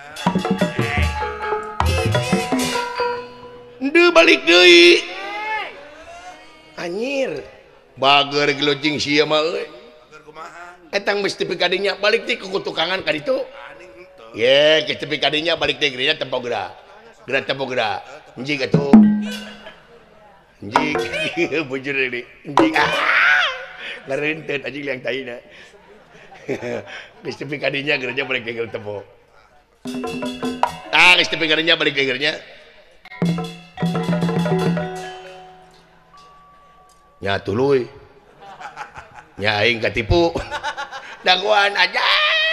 henteu balik deui anyir bager gelocing sia mah euy etang mesti tepi kadinya balik ti ku tukangan ka ditu ye ke tepi kadinya balik teh gereja tempo gerak anjing atuh anjing bujur deui anjing ngarentet anjing liang taina geus tepi kadinya gereja balik teh tempo geus tepi kadinya balik teh gereja nya tuluy nya aing katipu daguan aja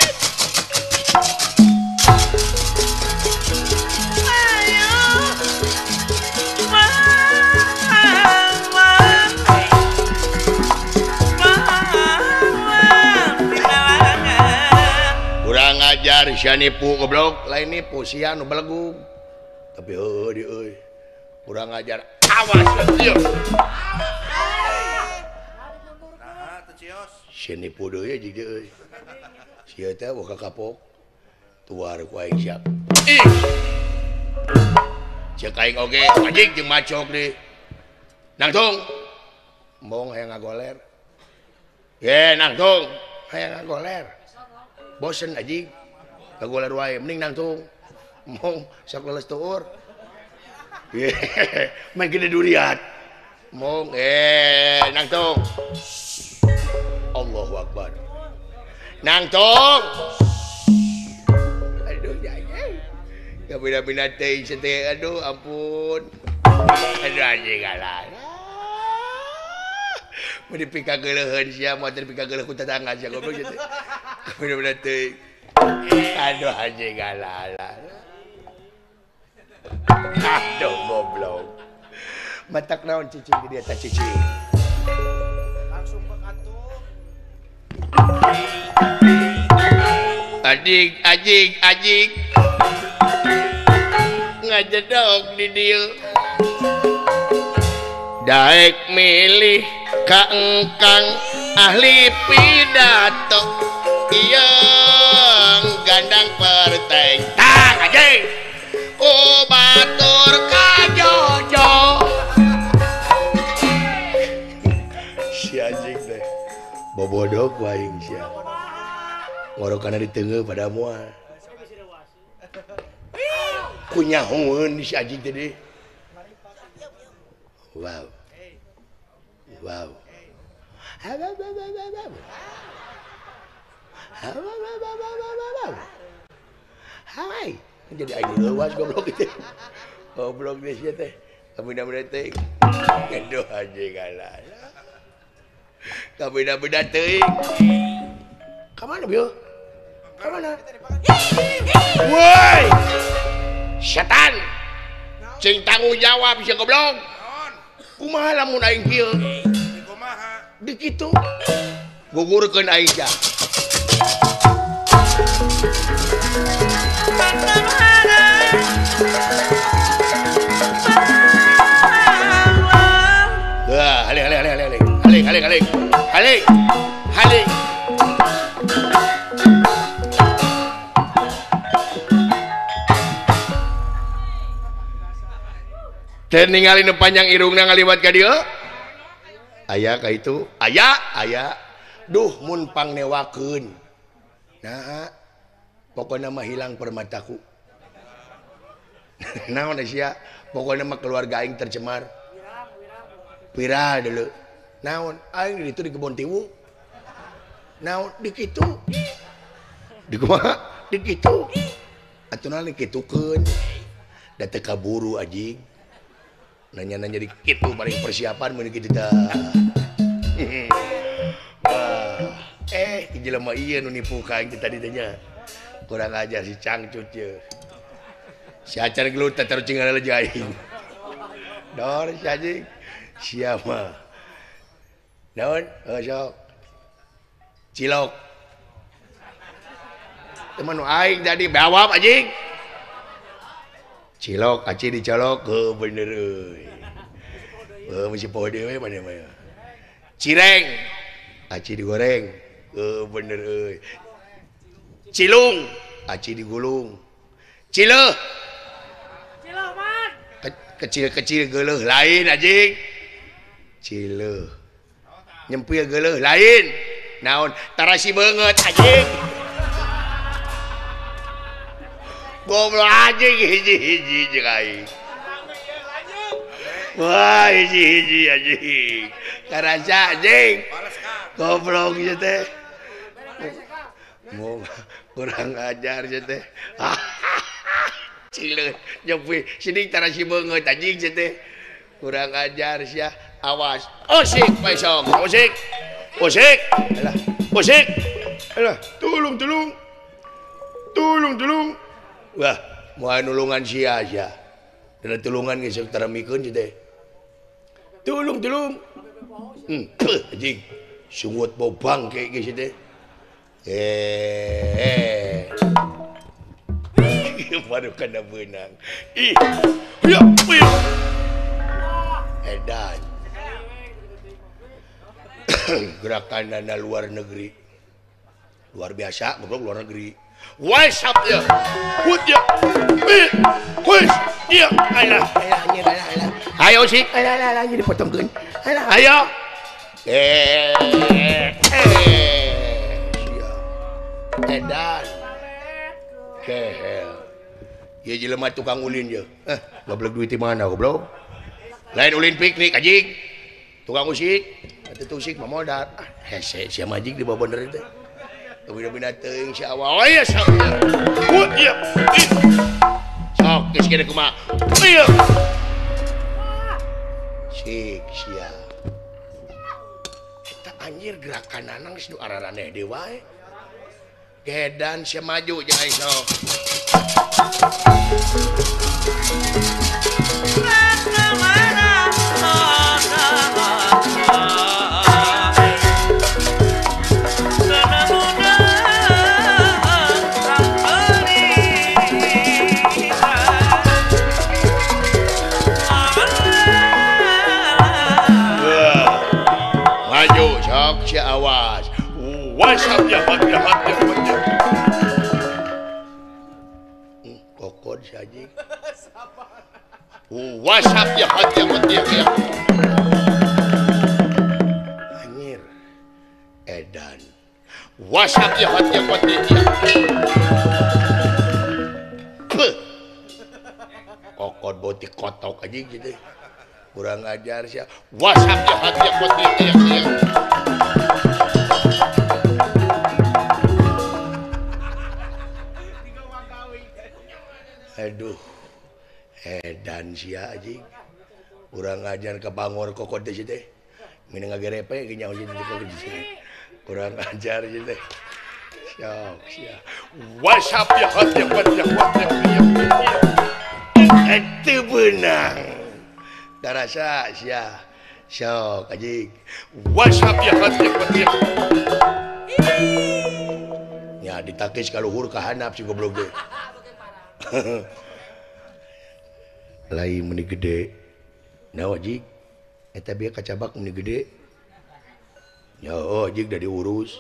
kurang ajar sia nipu goblok lain nipu sia nu belegung tapi heuh euy kurang ajar awas ieu sia nipu deui jeung deui sia teh boga kapok tuar ku aing siap cek aing oge anjing jeung macok deui nangtung mong hayang ngagoler ye nangtung hayang ngagoler bosen anjing ngagoler wae mending nangtung mong sok leles tuur ye main gede durian mong nangtung Allahu Akbar nangtung aduh jayang kabina-bina teh teh aduh ampun aduh anjing alah mau dipika geuleuheun sia mau dipika geuleuh ku tetangga sia goblok teh kabina-bina teh aduh anjing alah aduh goblok matak naon cicing di dia teh cicing langsung bekantung Ajik ngajedog di dieu daek milih ka engkang ahli pidato ieung gandang perteng tang ajik ku batur ka jojo si anjing teh bobodog waing sia ngorokana di teungeuh pada moal kunyahoeun si anjing teh deui wow hai jadi aing leuwas goblok teh goblok teh sia teh kabina-bina teh aduh anjing alah kabina-bina teh ka mana bieu ka mana woi setan cing tanggung jawab sia goblok kumaha lamun aing kieu kumaha di kitu gugurkeun aing sia halik teh ningali nu panjang irungna ngaliwat ka dieu aya ka itu aya duh mun pangnewakeun nah pokona mah hilang permataku naon sia pokona mah keluarga aing tercemar viral dulu naon aing itu di kebon tiwu naon dikitu di kumaha dikitu atuh naon dikitukeun da teu kaburu anjing nanya-nanya dikitu bari persiapan mun kitu tah jelema ieu nu nipu ka aing tadi teh nya kurang ajar si cangcut ye si acan gelut teh terus cingana leuh aing dor si anjing sia mah naon sok cilok teman aing tadi bawap anjing cilok aci dicolok bener euy mesti poho dewe mana mah cireng aci digoreng bener euy cilung aci digulung cileuh man kecil-kecil geuleuh lain anjing cileuh nyempil geuleuh lain naon tarasi beungeut anjing goblok anjing hiji-hiji jeung aing wah hiji-hiji anjing karasa anjing goblok ieu teh mau kurang ajar ieu teh cileuh nyempil sini tarasi beungeut anjing ieu teh kurang ajar sia awas osik besok osik alah tulung wah moal nulungan sia dan tulungan geus taramikeun teh tulung anjing sungut bau bangke geus teh baru kana beunang ih ya edan gerakanana luar negeri luar biasa goblok luar negeri what's up ya put ya push ya alah ayo sih alah jadi potongkeun ayo edan kehel ya jelema tukang ulin ya goblok duit di mana goblok lain ulin piknik anjing tukang usik atuh usik mah modal hese sia majig di bawah bener teh bina teuing si awal aya sok put ya sok geus kene kumaha ieu sik sia eta anjir gerakan nanang geus nu araraneh deui wae gedan sia maju jeung aing sok awas wasap ya kokod saja wasap ya hati anjir edan wasap ya hati kokod boti kotok aja gitu kurang ajar sih wasap ya hati aduh edan sia anjing kurang ajar ke bangor kokot teh teh mina ngagerepe ge nyaho kurang ajar ieu teh sok sia wasap ya hati itu benang darasa sia sok anjing wasap ya hati nya ditakis ka luhur ka handap si goblok ge lain meni gede naon jig eta bieu kacabak meni gede nya jig da diurus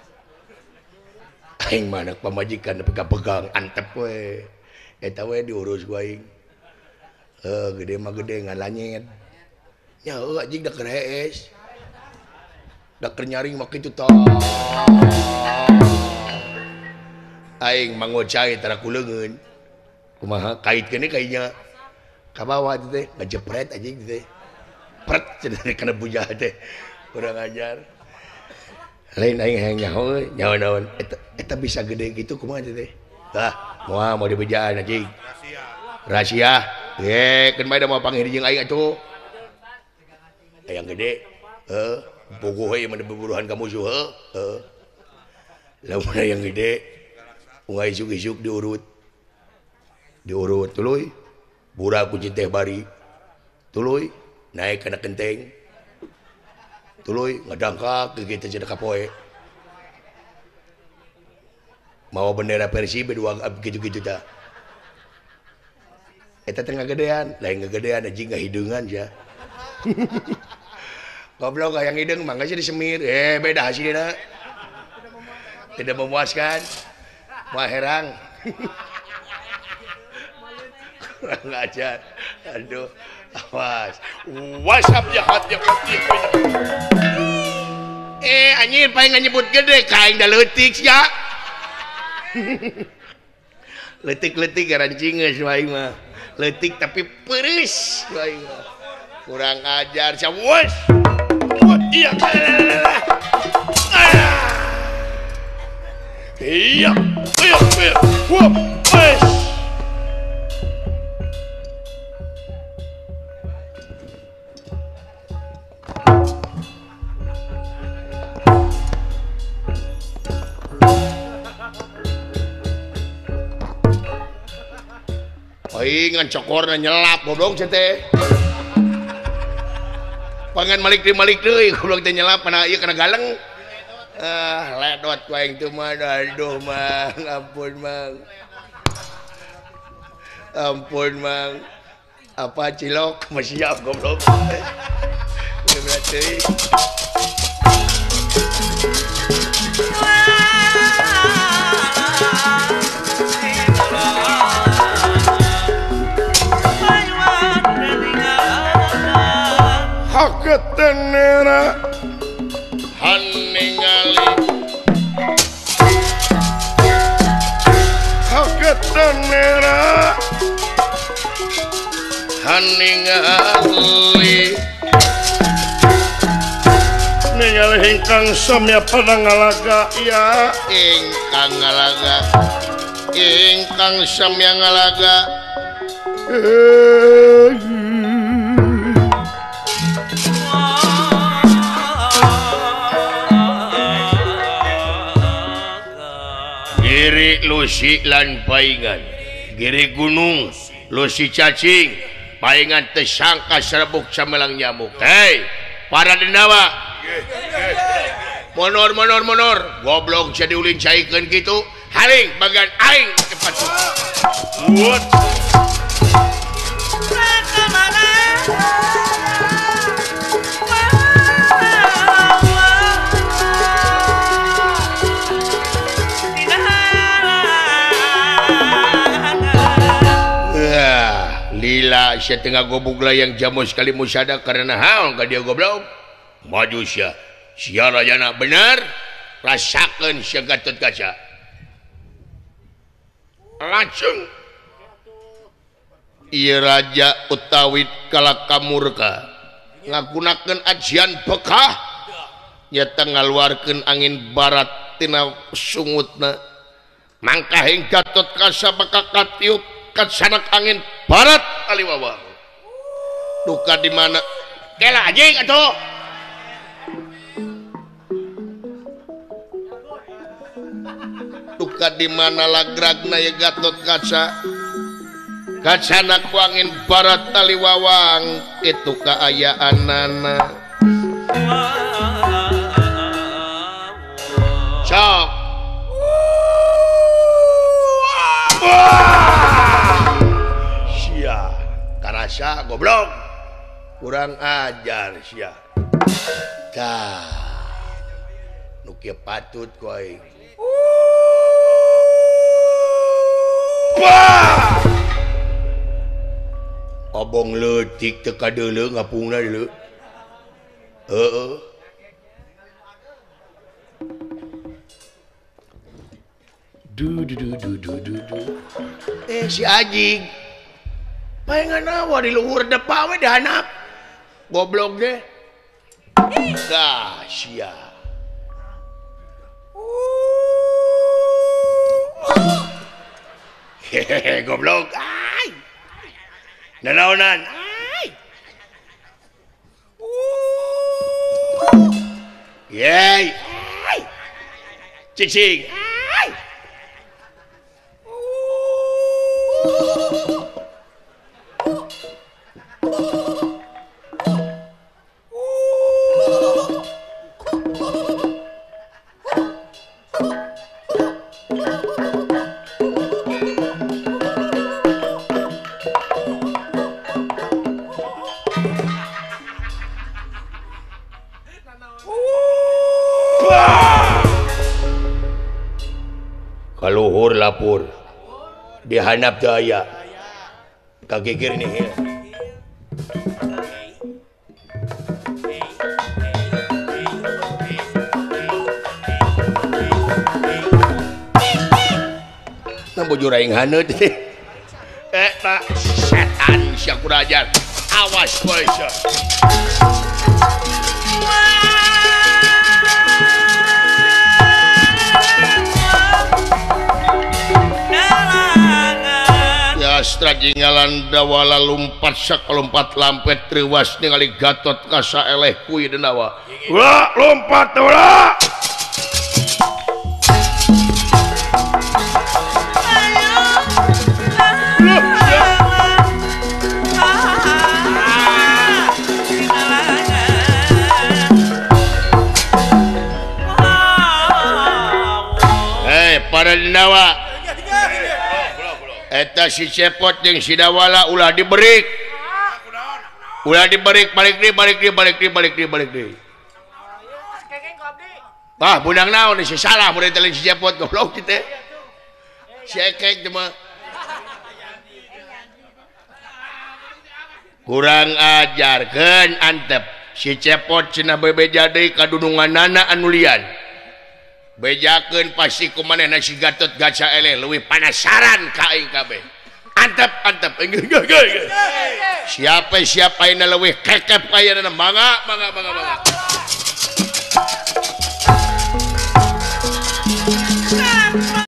aing mah anak pamajikan pegang antep we eta we diurus ku aing gede mah gede ngalanyet nya jig da keur hees da keur nyaring mah kitu tah aing mangocai tara kuleungeun kumaha kaitkeun kayaknya ka bawah teh ngejepret aja teh pret cenah kana bujah teh kurang ajar lain aing hayang nyaho nyaho naon eta bisa gede gitu kumaha teh mau dibejaan anjing rahasia kan bae da mau panggil jeung aing atuh yang gede bogoh we mah beburuhan ka musuh lamun yang gede unggai isuk-isuk diurut tuluy burak kunci teh bari tuluy naik kana genteng tuluy ngadangkak ke kitu cenah kapoe mawa bendera Persib dua gitu-gitu tah eta teh ngagedean lain ngagedean anjing ngahideungan ya goblok yang hideung mah geus disemir beda hasilna tidak memuaskan mah herang kurang ajar aduh awas WhatsApp jahat anjir paling nyebut gede kain da leutik ya leutik garancing geus wae mah leutik tapi peureus wae mah kurang ajar sia wes iya wop wes ngan cokorna nyelap goblok teh pangan malik deui goblok teh nyelap kana ieu kana galeng ledot ku aing teh mah aduh mang ampun mang apa cilok masih siap goblok udah berarti haketenera haningali haketenera haningali ningali ingkang samya pada ngalaga ya ingkang samya ngalaga Giri lusi lan paingan giri gunung lusi cacing paingan tersangka serbuk samelang nyamuk para dendawa monor goblok jadi ulin caikeun gitu haring bagian aing cepat buat lila sia tengah gobug layang jamu sekali musyadah karena haon ka dia goblok maju sia rayana benar rasakeun sia Gatotkaca langsung ieu raja utawi kalaka murka ngagunakeun ajian bekah nyata ngaluarkeun angin barat tina sungutna mangka hing Gatotkaca bakal katiup kan sanak angin barat aliwawa duka di mana kela anjing atuh duka di mana lagragna ya Gatotkaca kacanak ku angin barat aliwawang itu kaayaanana sok karasa goblok kurang ajar sia dah nu kieu patut ku aing obong leutik teu kadeuleu ngapungna deuleu heeh du si anjing paengan awa di luhur depa we dihanap goblok deh sia Goblok. Ai. Nanaonan. Ai. Yey. Ai. Cicing. Ai. Kaluhur lapur dihanap daya kakikir nih ya. Bojur aing haneut tak setan sia kurajan awas boy sia ya strajingalan dawala lumpat sakalompat lampet triwas ningali Gatot kasa eleh kuy denawa ulah lompat ulah para denawa eta si cepot jeung si dawala ulah diberi balik deui ah budang naon si salah mun teh si cepot goblok kitu si ekek mah kurang ajarkeun antep si cepot cenah bebeja deui kadununganana anu lian bejakeun pasti kumanehna si Gatot gaca eleh leuwih panasaran ka aing kabeh antep siapa ayeuna leuwih kekep ayeuna mangga